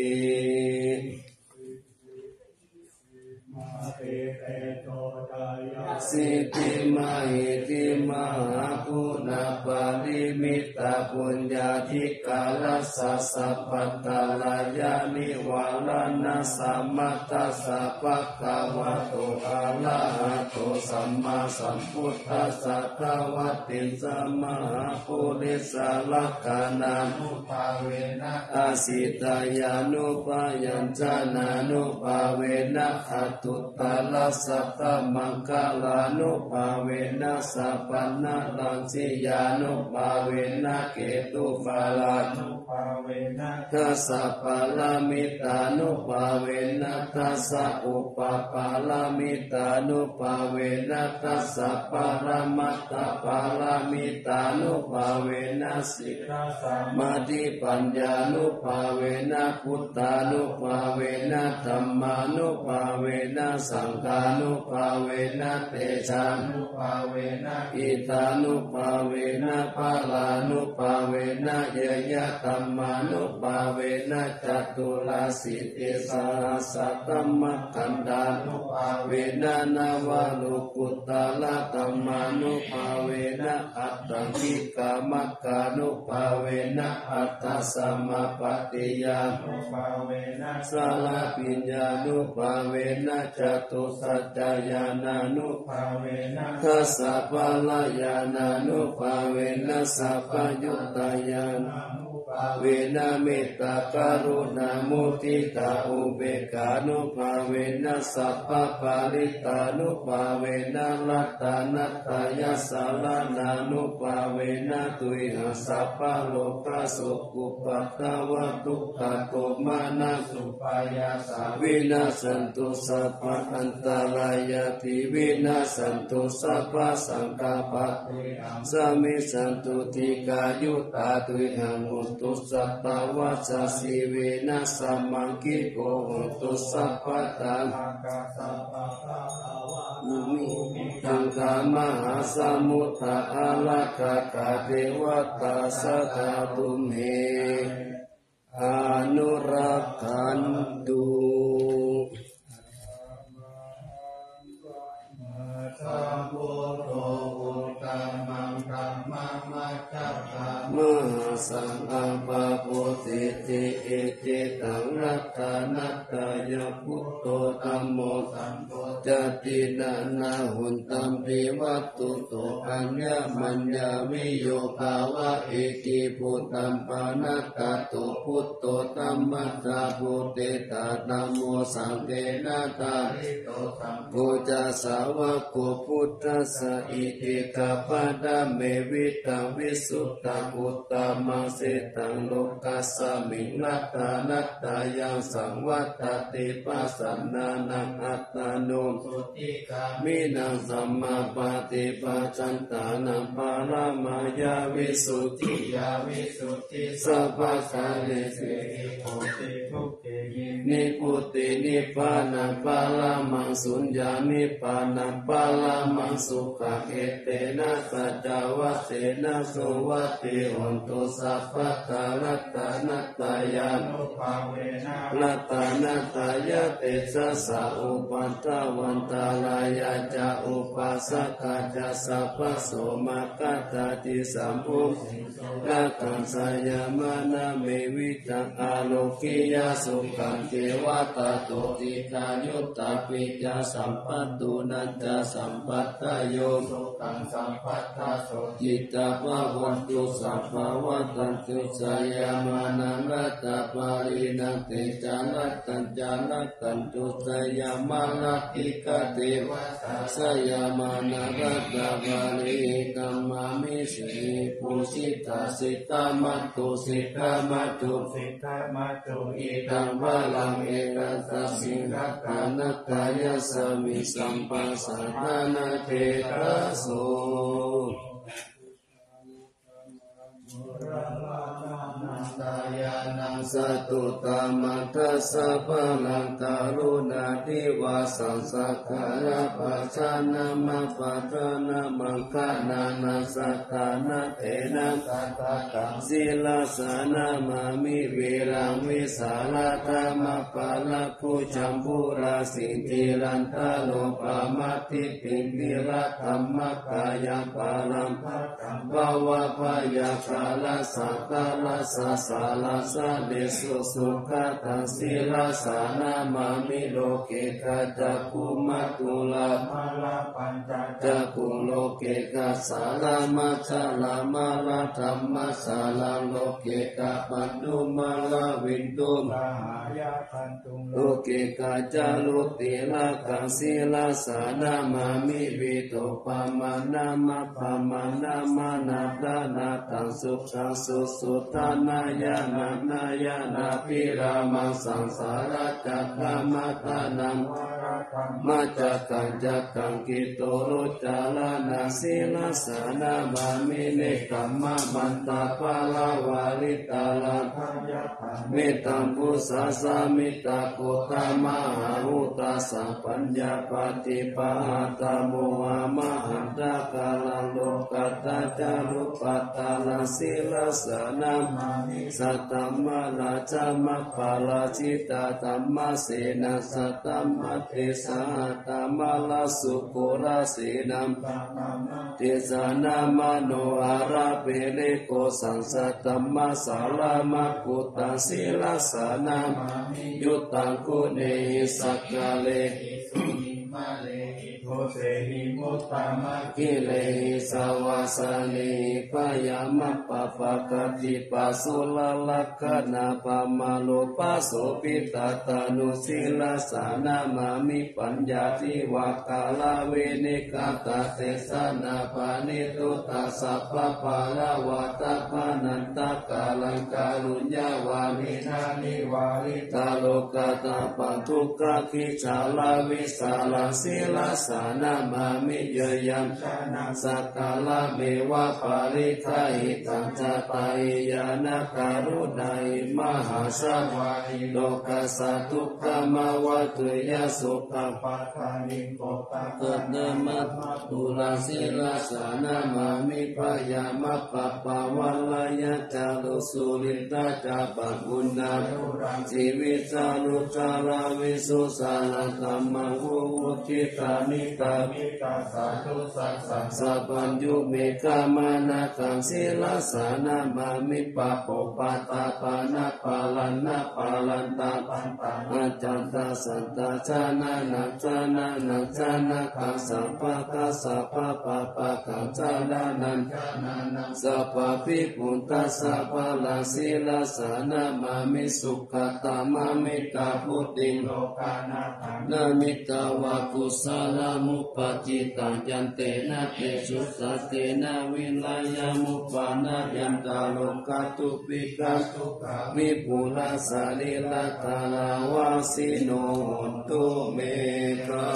สิทธิมหิติมหาคุณาปาริมิตาปุญญาธิกาลัสสะสัพพตาลายานิวาลานาสัมมาตัสสะภะคะวะโตอะระหะโตสัมมาสัมพุทธัสสะภะคะติสัมมาปุริสาลักขานานุภาเวนะอาสิตายานุปายัญจนานุภาเวนะอัตตุตาลัสสะตมังคลานุภาเวนะสัพพนะลังสิยานุภาเวนะเกตุฟาลานุภาเวนะทัสสะปาลามิตานุภาเวนะทัสสะอุปปาลามิตานุภาเวนะทัสสะปารมัตถปาลามิตานุภาเวนะสิกขาสัมมาทิปัญญานุภาเวนะพุทธานุภาเวนะธัมมานุภาเวนะสังฆานุภาเวนะเตชะนุภาเวนะอิตานุภาเวนะภาลานุภาเวนะเยยะธัมมานุภาเวนะจัตุลาสิติสาสัตตมัคคันดานุภาเวนะนาวาลุกุตตะละธัมมานุภาเวนะอัตตังกิกามัคคานุภาเวนะอัตตสัมมาปฏิญานุภาเวนะสาลาปิญญานุภาเวนะจตุสัจจายานานุภาเวนะทัสสะปาลายานานุภาเวนะสัพพยุตตายานาเวนะเมตตากรุณามุทิตาอุเบกขานุภาเวนะสัพพปาริตานุภาเวนะลัตตานัตตายาสาลานานุภาเวนะตุยหสัพพโลกสุขุปัตตวะทุกขโทมานะสุปายาสาวินาสันตุสัพพอันตรายาติวินาสันตุสัพพสังฆปัตติสามิสันตุทิกายุตาตุยหังมุตุสัตตวัสสิเวนะสัมมังคิโกหุตุสัพพตังอุมิตังกามหาสมุทธาอาลักขกาเทวตาสัทธาตุเมอนุรักขันตุสัมพุทโธอุตตมังธัมมังมัจจปามหาสังฆปะโพธิติเอจิตังรัตนัตตายพุทโธธัมโมสังโฆจตินานาหุนตัมปิวัตตุโตอัญญมัญญาวิโยภาวะเอกิพุทธัมปานัตตะโตพุทโตธัมมัสสะพุทเตตาธัมโมสังเกนะตาโกจัสสาวะโกพุทธัสสะอิติกาปะดะเมวิตังวิสุทธังอุตตมังสิตังโลกัสสมิงรัตนัตตายังสังวัตติปัสสนานังอัตตานุสุติกามินังสัมมาปฏิปัจจันตานังปารามายาวิสุทธิยาวิสุทธิสัพพะสาเลสิโพธิทุกเกหินิพุตินิพพานังปารามังสุญญานิพพานังปารามังสุขะเอเตนะสัจจาวะเสนะโสวัตติหุนตุสัพพะตารัตตานัตตายานุภาเวนะรัตตานัตตายะเตสะสะอุปัฏฐวันตาลายะจะอุปัสสะคะจะสัพพะโสมากัตติสัมพุกัตตังสยามนาเมวิตังอาโลกิยาสุขังเทวตาโตติกายุตตาปิจาสัมปัตตุนันจะสัมปัตตโยสุขังสัมปัตตาโสจิตตภะวันตุสัพพะวัตันตุสยามานังรัตตาปารินังเตจานัตตัญจานัตตันตุสยามานัติกะเทวตาสยามานังรัตตาปาริกัมมามิสิปุสิตาสิตามัตตุสิตามัตตุสิตามัตตุอิตังวะลังเอรัตสิรัตานัตตายะสมิสัมปัสสะนาเทระโสตายานังสตุตามัทธัสสะพลังตารุณาทิวาสังสักขะปัจจานะมะปัจจานะมังคะนานัสสะตานะเตนะตัตตะศีลาสนะมามิเวรังวิสาลธรรมปะละกุจัมปุราสิติรันตะโลปะมัตติปิมิระธัมมกายปะลัมภวะพยาคาลสักกาลสัสสาลาสะเดสุสุขะตังศีลาสานามามิโลเกกัจจคุมัตตุลาภลาปัญจจักขุโลเกกัสสาลามัชฌาลามาลาธัมมัสสาลาโลเกกะปันตุมาลาวินตุมหายาปันตุโลเกกัจจโลติลากังศีลาสานามามิวิโตปะมานะมะปะมานะมานะดานะตังสุขังสุสุตานายานะนายานะพิรามังสังสาระจักขมัตตานังมาจักขังจักขังกิโตโรจาลานาศีลาสานามามิเนกัมมะมันตาปะลาวาลิตาลาภัญญาเมตัมปุสสะสามิตาโกตามหาหุตาสัมปัญญาปฏิปะหาตาโมหะมหันตากาลังโลกัตตาจารุปัตตาลาศีลาสานามามิสัตตัมมาลาจามัปปาลาจิตาตัมมาเสนาสัตตัมมาเทสาตัมมาลาสุโกราเสนัมเทสานามโนอาราเปเลโกสังสัตตัมมาสาลามากุตังศีลาสานามามิยุตตังกุเนหิสักกะเลมาเลหิโทเสหิมุตตามะกิเลหิสาวาสานิปยามะปะปะกติปัสสุลลักขณาปะมาโลปัสโสปิตาตานุศีลาสานามามิปัญญาทิวากาลเวนิกาตาเตสนาปานิตุตัสสะปะปะละวะตะปะนันตะกาลังการุญญาวามินานิวาริตาโลกาตาปันทุกขกิจาลาวิสาลาศีลาสานามามิเยยัมชนะสักกาลเมวะปาริทาหิตังจตายยานาการุณัยมหาสวาหิโลกัสสะทุกขมาวะตุยสุขปัฏฐานิโกปะเกิดเนมัตตุลาศีลาสานามามิพยามะปะปะวัลยะจารุสุริตาจาปัจจุนาชีวิตานุจาราวิสุสาลธรรมังอุทิตานิกามิกาสาธุสัสสะสัพพัญญูเมกามานาคังศีลสานามามิปะโปปะตาปานาปาลันนาปาลันตาปันตาอาจันตาสันตาชานานังชานานังชานาคังสัพพะกะสัพพะปะปะคังชานานังชานานังสัพพะภิกขุตัสสะปะลาศีลสานามามิสุขตามามิตาพุทธิโลกานาคังนามิตาวะกุสลามุปจิตังยันเตนะเตชุสัตเตนะวิลายามุปานะยันตาโลกาตุปิกาตุกาวิปุลาสาลิลาตาลาวาสิโนตุเมกา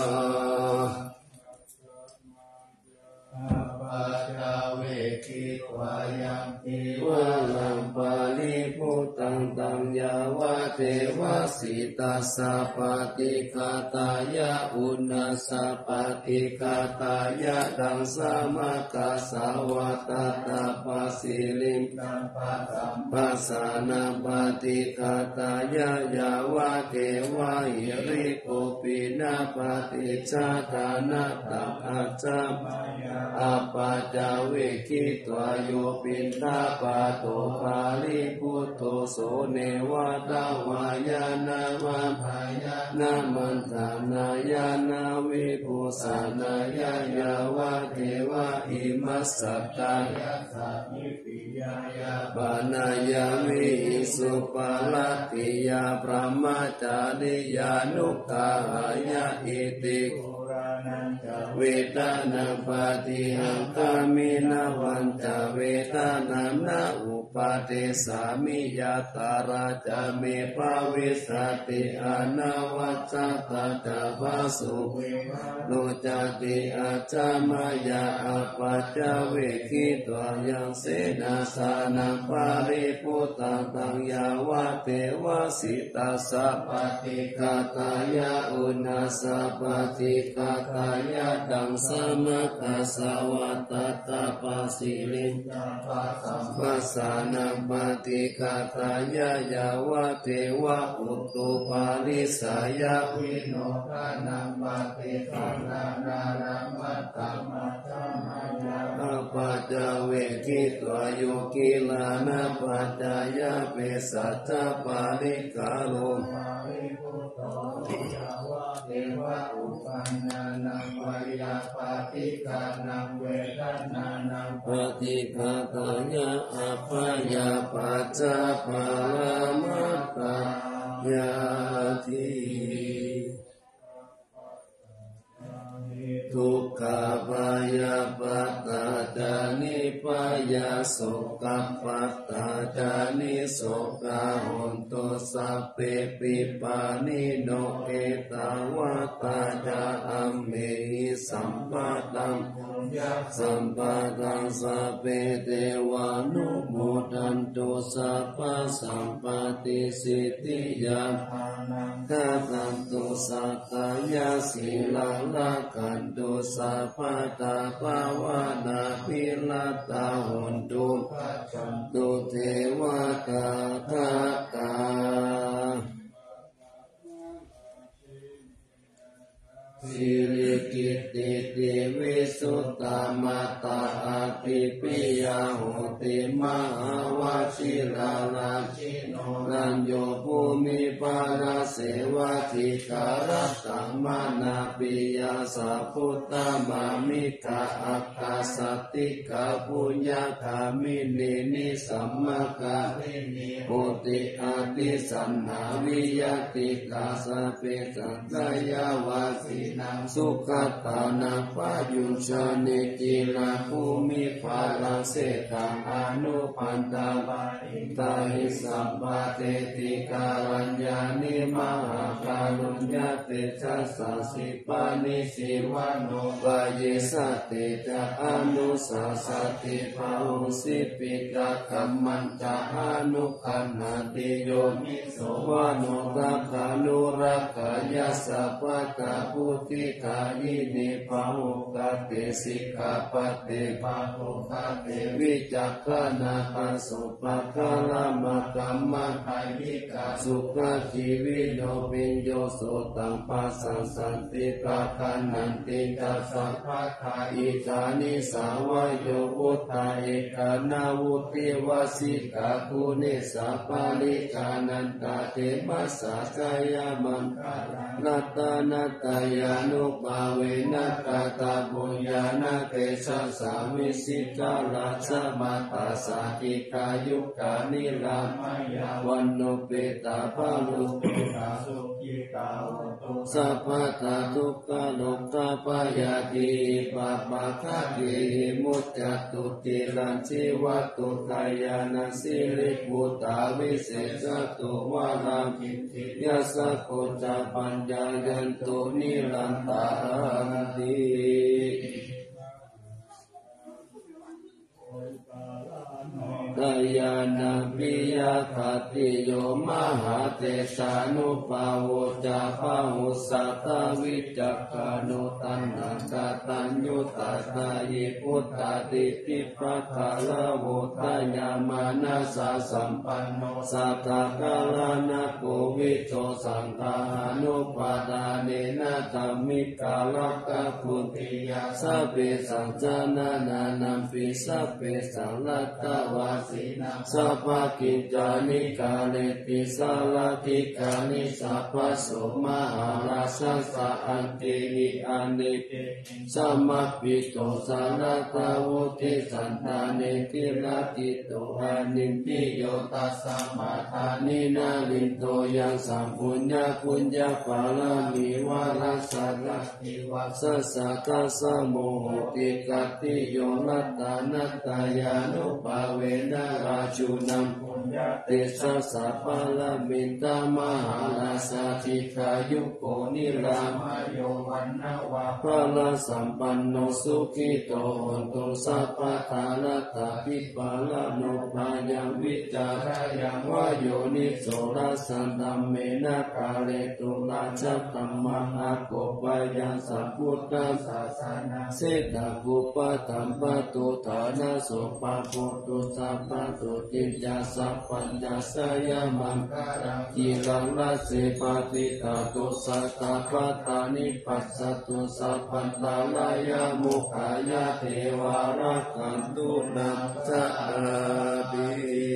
ปัจจเวคิวายังติวะลังปาลิพุตังตังยาวะเทวะสิตัสสะปฏิฆาตายะอุณัสสะปฏิฆาตายะดังสามะกะสาวะตาตาปัสสิลิงกัมปัสสัมปัสสานาปฏิฆาตายะยาวะเทวะหิริโกปินาปฏิชาตานาตังอาจามายาอาปัจจเวคิตวโยปินทาปาโตปาลิพุทโธโสเนวะตาวายานาวะภายานามันตานายานาวิภูสานายายาวะเทวะอิมัสสัตตายะสัพพิปิยายาปานายาวิสุปาลติยาพระมจาริยานุกายะอิติเวทนาปฏิหังกามินาวันจาเวทนานาอุปาเทสามิยาตาราจาเมภาวิสติอานาวัจจตาจาภาสุโลจติอาจามายาอปัจจเวคิตวายังเสนาสานังปาริพุตตังตังยาวะเทวะสิตัสสะปฏิฆาตายะอุณัสสะปฏิฆาตายะดังสามะกะสาวะตาตาปัสสิลิงกัมปัสสัมปัสสานังปฏิฆาตายะยาวะเทวะอุตุปาลิสายะวิโนกานังปฏิฆานานารัมมัตตัมมัตตมายาอาปัจจเวคิตวโยกิลานะปัจจายะเปสัจจปาลิกาโลมาริพุตโตยาวะเทวะอุปันนานังวายาปฏิฆานังเวทนานังปฏิฆาตายะอัปปายาปัจจปาลามัตตายาทิทุกขปายาปัตตาจานิปายาโสกปัตตาจานิโสกาหุนตุสัพเพปิปานิโนเอตาวะตาจาอัมเมหิสัมปะตังสัมปะตังสัพเพเทวานุโมทันตุสัพพะสัมปติสิทธิยาภานังคาตันตุสัตตายาสีลังละกันตุสัพพะตาภาวนาภิลาตาหุนตุปัจจันตุเทวตาทากาสิริกิติติวิสุตตมัตตาอาติปิยาโหติมหาวชิราราชิโนรัญโยภูมิปาราเสวะทิการัตตมานาปิยาสัพพุตตมามิกาอัคคาสติกาปุญญาคามินินิสัมมะกาลินิโหติอาติสันนาวิยติกาสเปสังกายาวาสินังสุขตานาปายุชานิจิลาภูมิภาลังเสตังอนุปันตาบาอิตาหิสัมปะเตติการัญญานิมหาการุญญาเตชัสสะสิปานิสิวะโนวายสเตจะอนุสัสสติภาหุสิปิกะคัมมันจะอนุขันนาติโยมิโสวะโนตะคานุรักขายาสัพพะตาพุทขิกายินิปะหุกติสิกขาปะเตปะหุกติวิจักขณาปัสสุปะกะละมะกัมมะไควิกาสุขชีวิโนปิญโยโสตังปัสสังสันติปะคันนันติตัสสะภะคะอิตานิสาวะโยอุทาเอกานาวุติวสิกาคุนิสัพพะลิกานันตาเทมัสสะจายามังคานัตตานัตตายานุปาเวนะกาตาบุญญาณเตชะสามิสิกาลาชมาตาสากิกายุกานิลามายาวันโนเปตาภาลุตาสุขิตาตุสัพพะตาทุกขโลกาปยาติปะปะคะติมุจจตุติลันชิวัตุกายานาสิริปุตตาวิเศษตุวารามิติยะสะโกจาปัญญายันตุนิรันตาติกายานาปิยาคติโยมหาเตชานุภาโวจาภาหุสัตวิจักขานุตันนักตัญญูตัสสะยิพุทธาติปิภะคะละโวทายามานะสาสัมปันโนสัตตะกาลานะโกวิโตสังฆานุปาทาเนนะธัมมิกาลกะคุติยาสัพเพสังฆานานานัมปิสัพเพสังลัตตวาสีนังสัพพะกิจจานิกาเลติสาลติกานิสัพพะโสมหาราชสะอันติหิอันนิเตสัมมปิโตสารตาวุติสันตาเนติลาติโตอานิมปิโยตัสสะมาทานินาลิโตยังสัมปุญญาปุญญาภาลามิวาลาสัตติวัสสะกัสสะโมโหติกัตติโยนัตตานัตตายานุภาเวนะราชุนังปุญญาเตชะสัพพะละมินตามหาลาสาธิกายุโกนิรามโยวันนาวาภะละสัมปันโนสุขิโตโหตุสัพพะทานัตตาปิปะละโนภายังวิจารายังวโยนิโสรัสสันธัมเมนะกาเลตุลาชัตตัมมหาโกปะยังสัพพุทธศาสนาเสดากุปะตัมปะตุฐานะโสปะโพตุสัพพะตุติยาสัพพัญญาสยามังการังกิรังรัสเสปติตาตุสัตตะปะตานิปัสสตุสัพพันตาลายามุขายาเทวารักขันตุนัจจาติ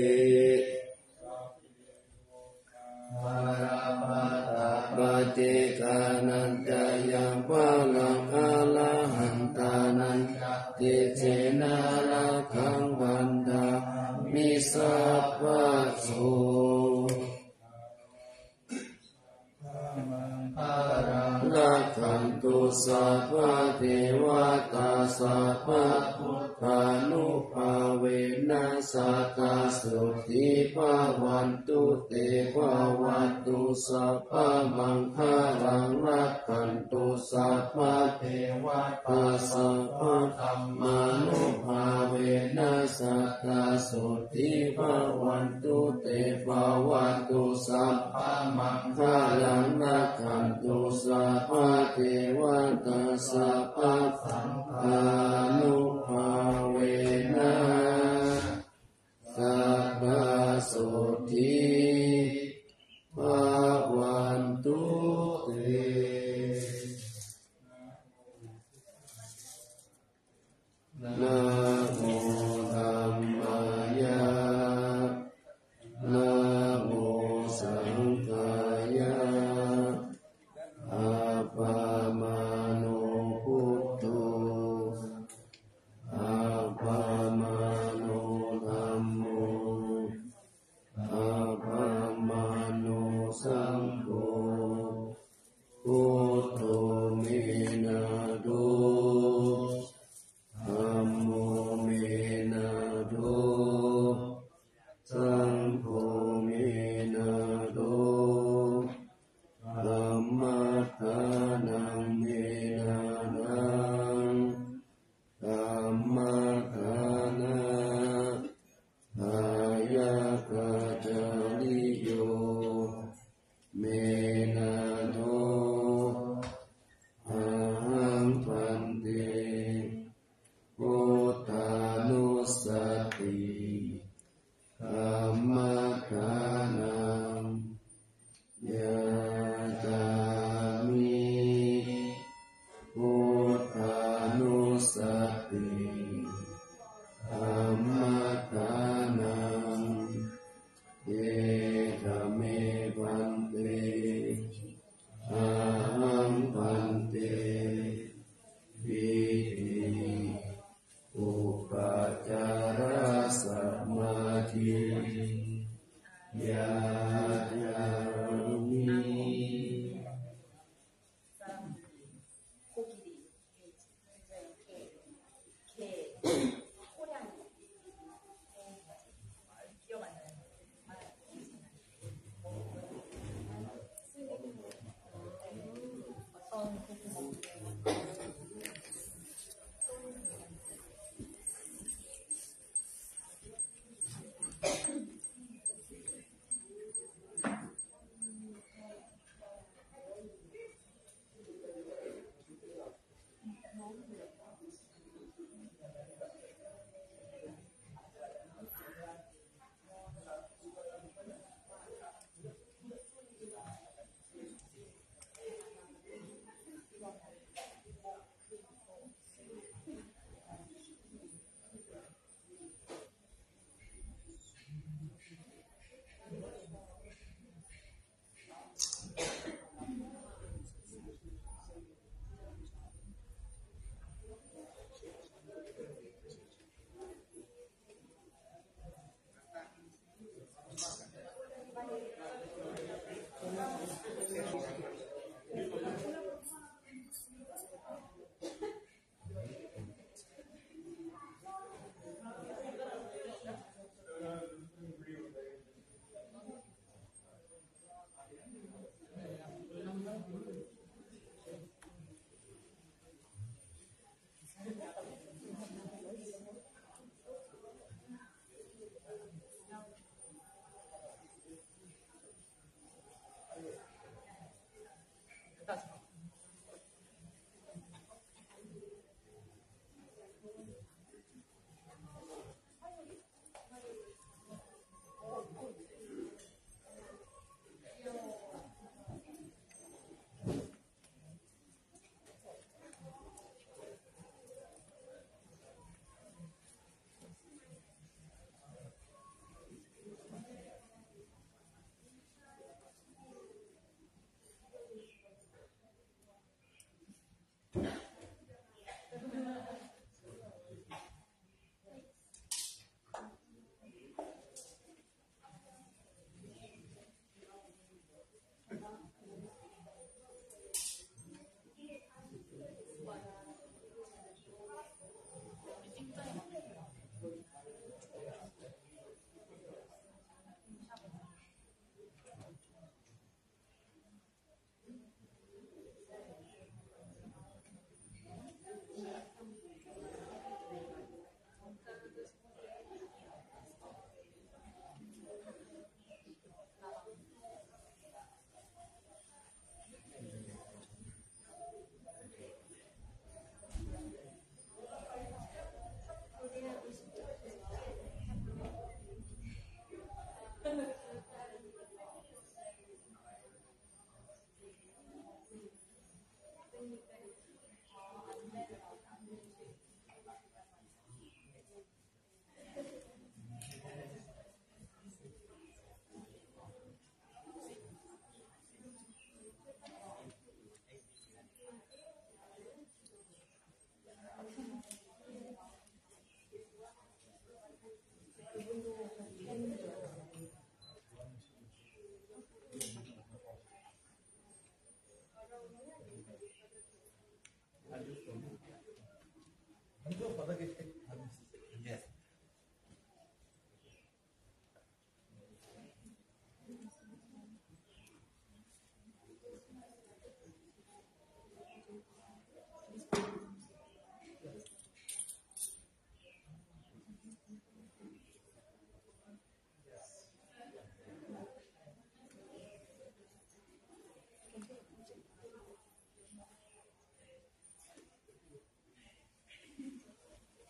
ปฏิกานันจะยังปะลังอาลาหันตานันติเจนะละคังวันดามิสัพพะโสละคันตุสัพพะเทวตาสัพพะพุทธานุภาเวนะสัตตาสุติภาวันตุเตภาวันตุสัพพะมังคารังละคันตุสัพพะเทวตาสัพพะธัมมานุภาเวนะสัตตาสุติภาวันตุเตภาวันตุสัพพะมังคารังละคันตุสัพพะเทวตาสัพพะสังฆานุภาเวนะสัพพะสุติภาวันตุเตนะโมธัมมายะนะโมสังฆายะอาปามาโนพุทโธอาปามาโนธัมโมอาปามาโนสัยาญามิเ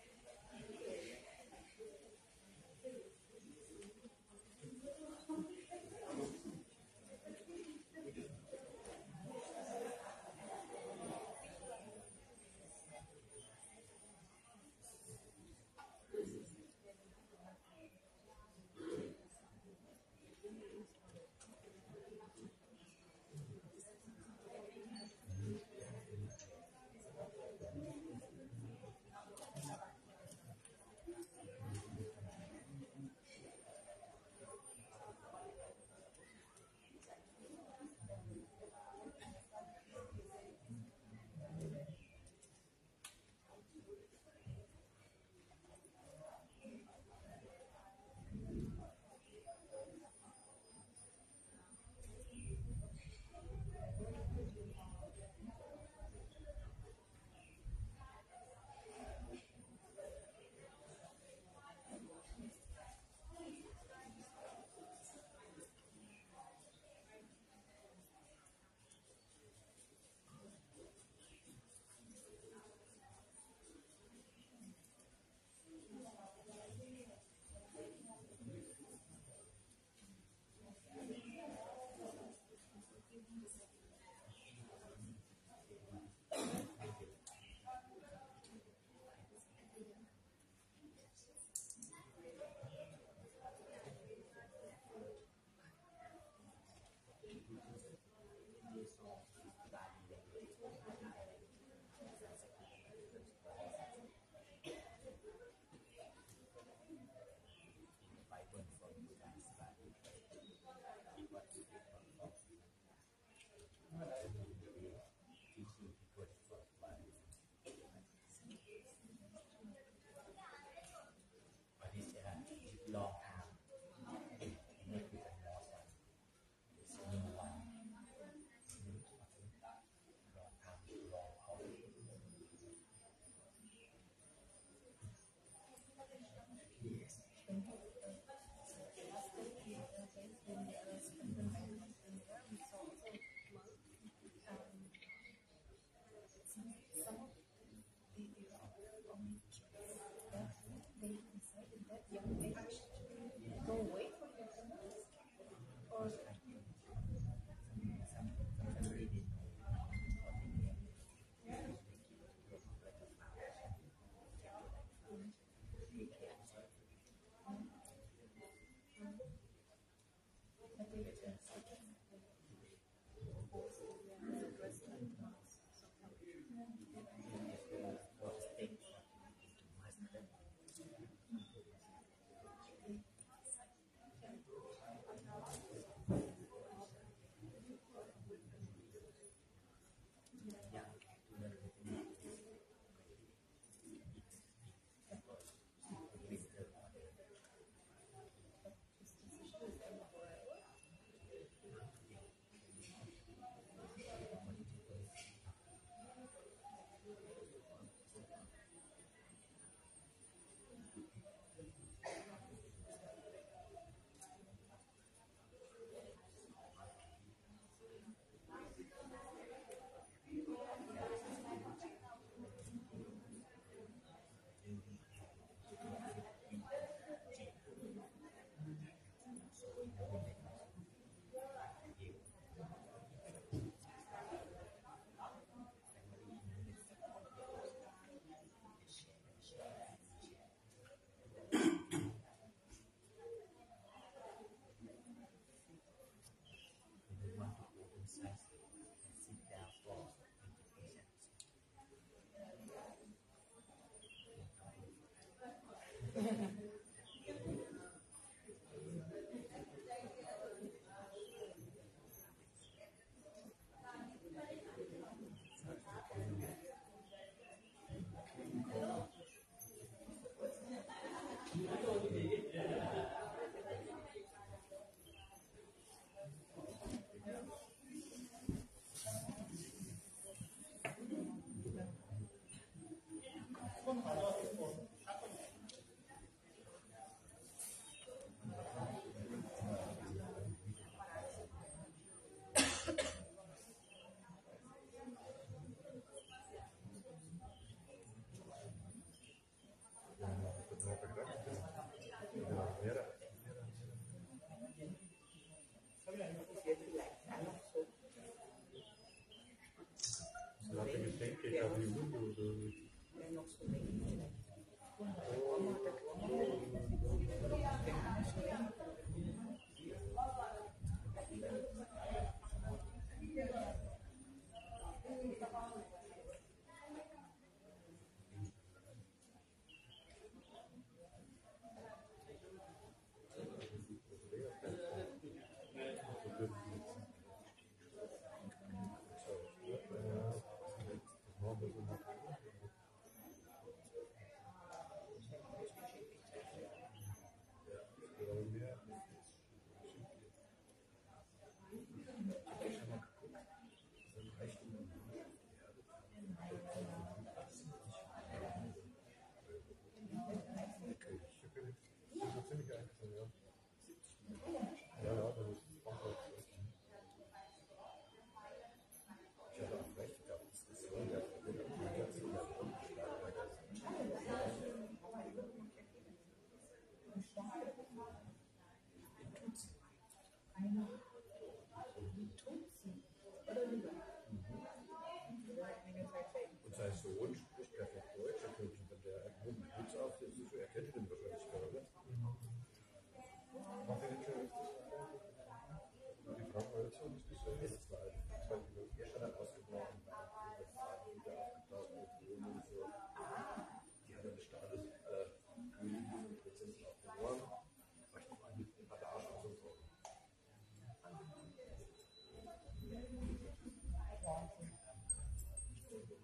Macht ihr den schon richtig? Die Frage war jetzt so, das ist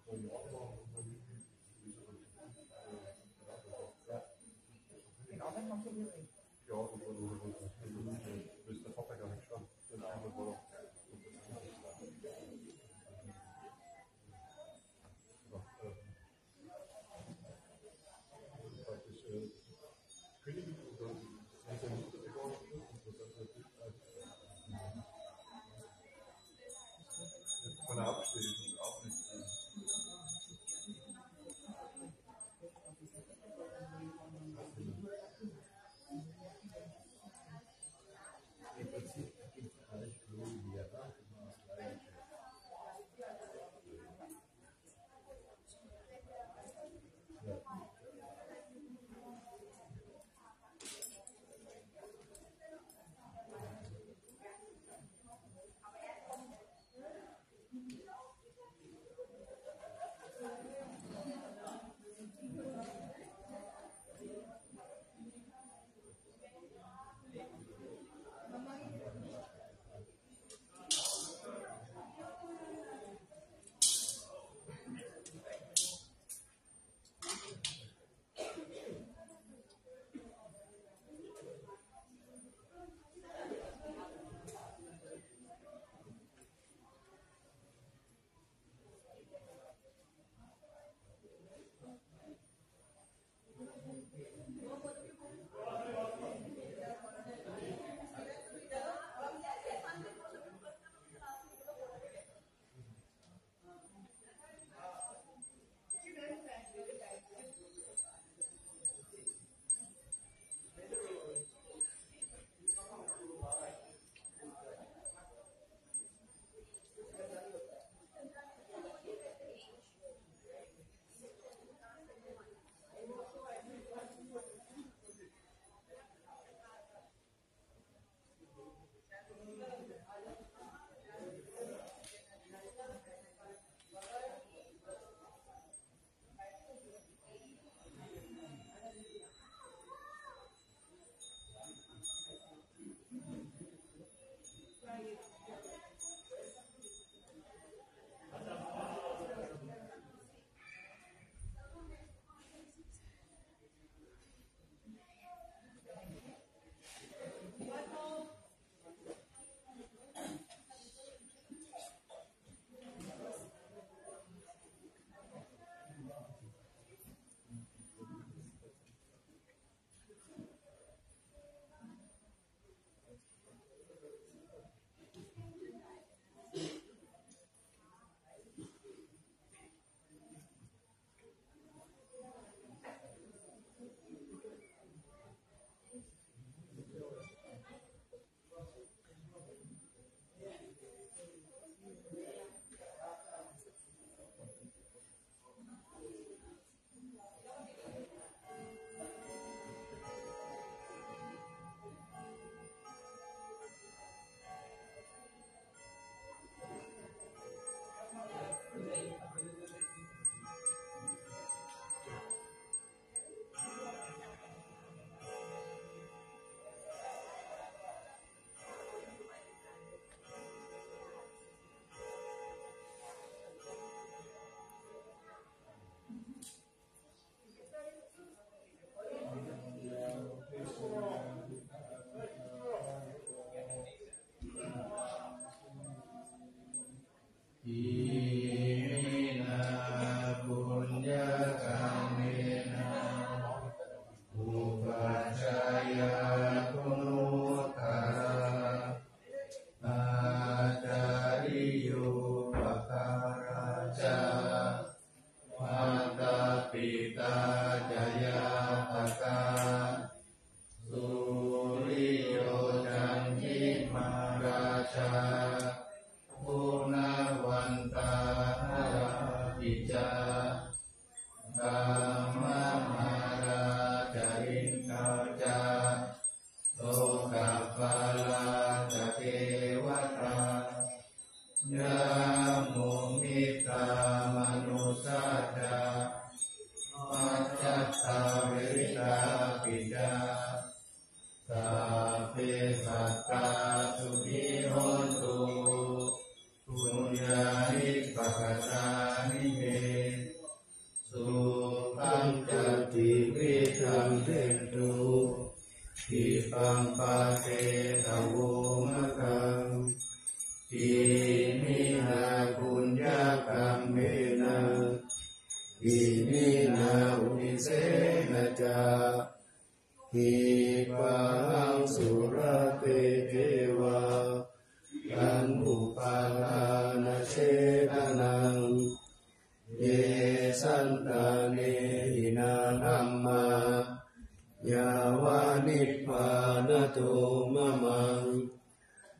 สัพเพสัตตาสุขิโหตุ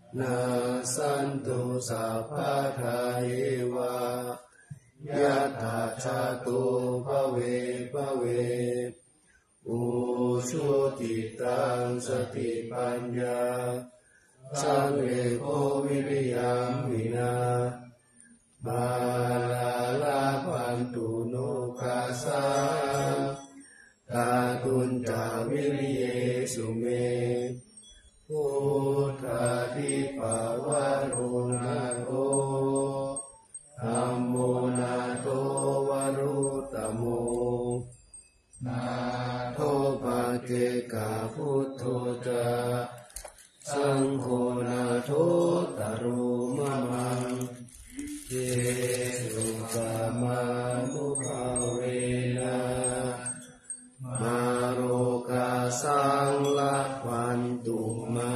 นาสันตุสัพพะทาเยวายะถาชาตุภเวภเวอุชุติตังสติปัญญาสังเวโกวิริยามวินาบาลาลาภันตุโนคาสาตาตุนจาวิริเยสุเมพุทธาทิปาวะโรนาโตธัมโมนาโตวรุตตโมนาโทปะเจกะพุทโธจาสังโฆนาโทตรุมะมังเจสุปะมานุภาเวนะมาโรกาสังละวันตุมา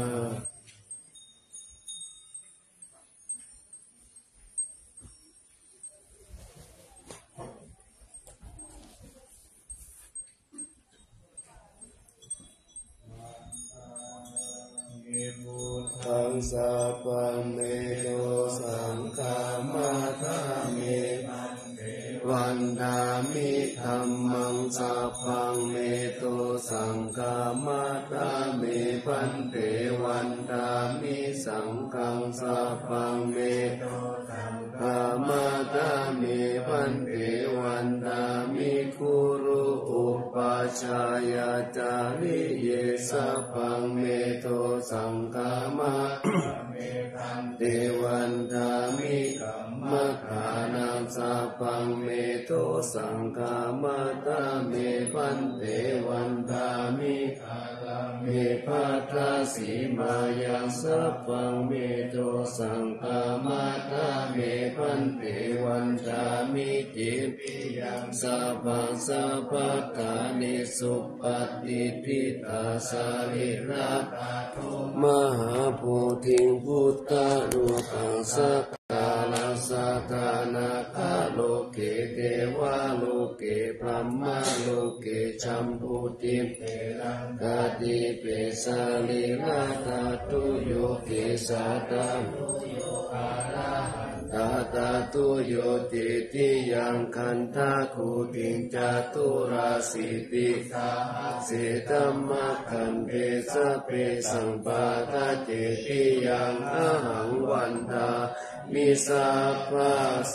ทังสัพพะเมโตสังฆามาทาเมวันดามิธัมมังสัพพังเมโตสังฆามาทาเมพันเตวันดามิสังฆังสัพพังเมโตสังฆามาทาเมพันเตวันดามิคุรุอุปชายาจาริเยสัพพังเมโตสังฆามาเทวันดามิกัมมะขานังสัพพังเมโตสังฆามาตาเมพันเทวันดามิอาลัมเมภัตตาสีมายังสัพพังเมโตสังฆามาตาเมพันเทวันดามิจิปิยังสัพพังสัพพะทานิสุปฏิทิตาสาริราตาตุมหาโพธิพุทธรูปังสักกาลสัทธานาคาโลเกเทวาโลเกพรหมโลเกชัมพุติเตรังกาติเปสาลิลาตาตุโยเกสัตาตุโยอาราหันตาตาตุโยติติยังคันธาคูติงจตุราสิติสาเสตมะคันเทสะเปสังปาทาเจติยังอหังวันตามิสัพพะโส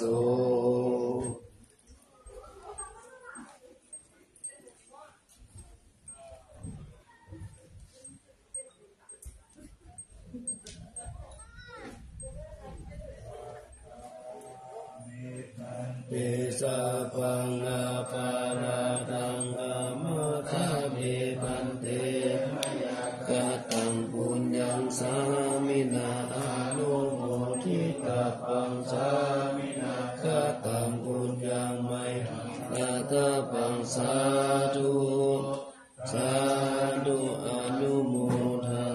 เปสะปังอาภาราตังอามาทาเมปันเตกะตังปุญญังสามินาอานุโมทิตาปังสามินากะตังปุญญังไมกะตาปังสาธุสาธุอนุโมทา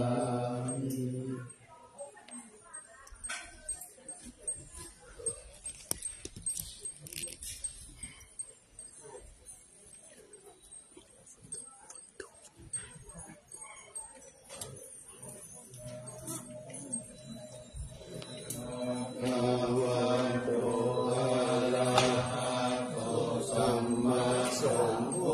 วันโตอะระหะโตสัมมาสัมพุ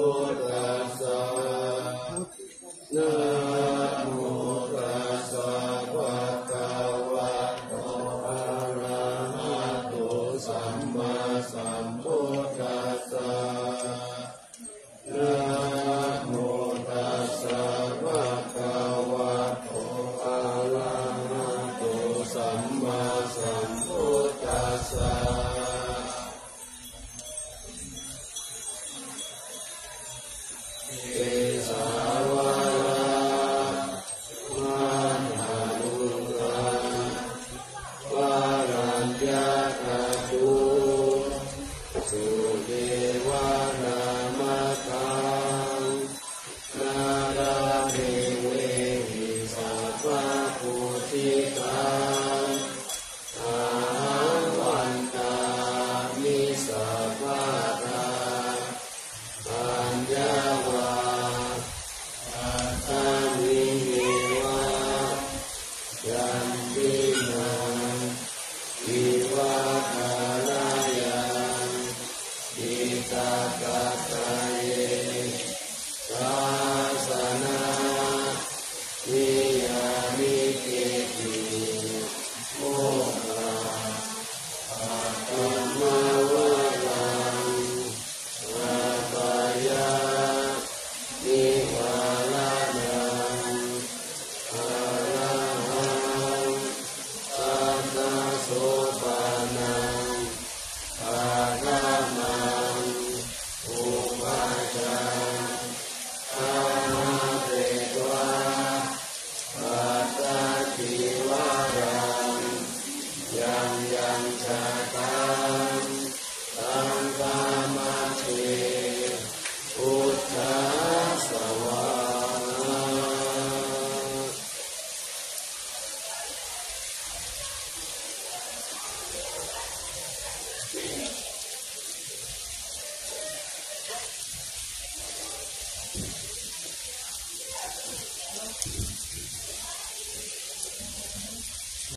ตินา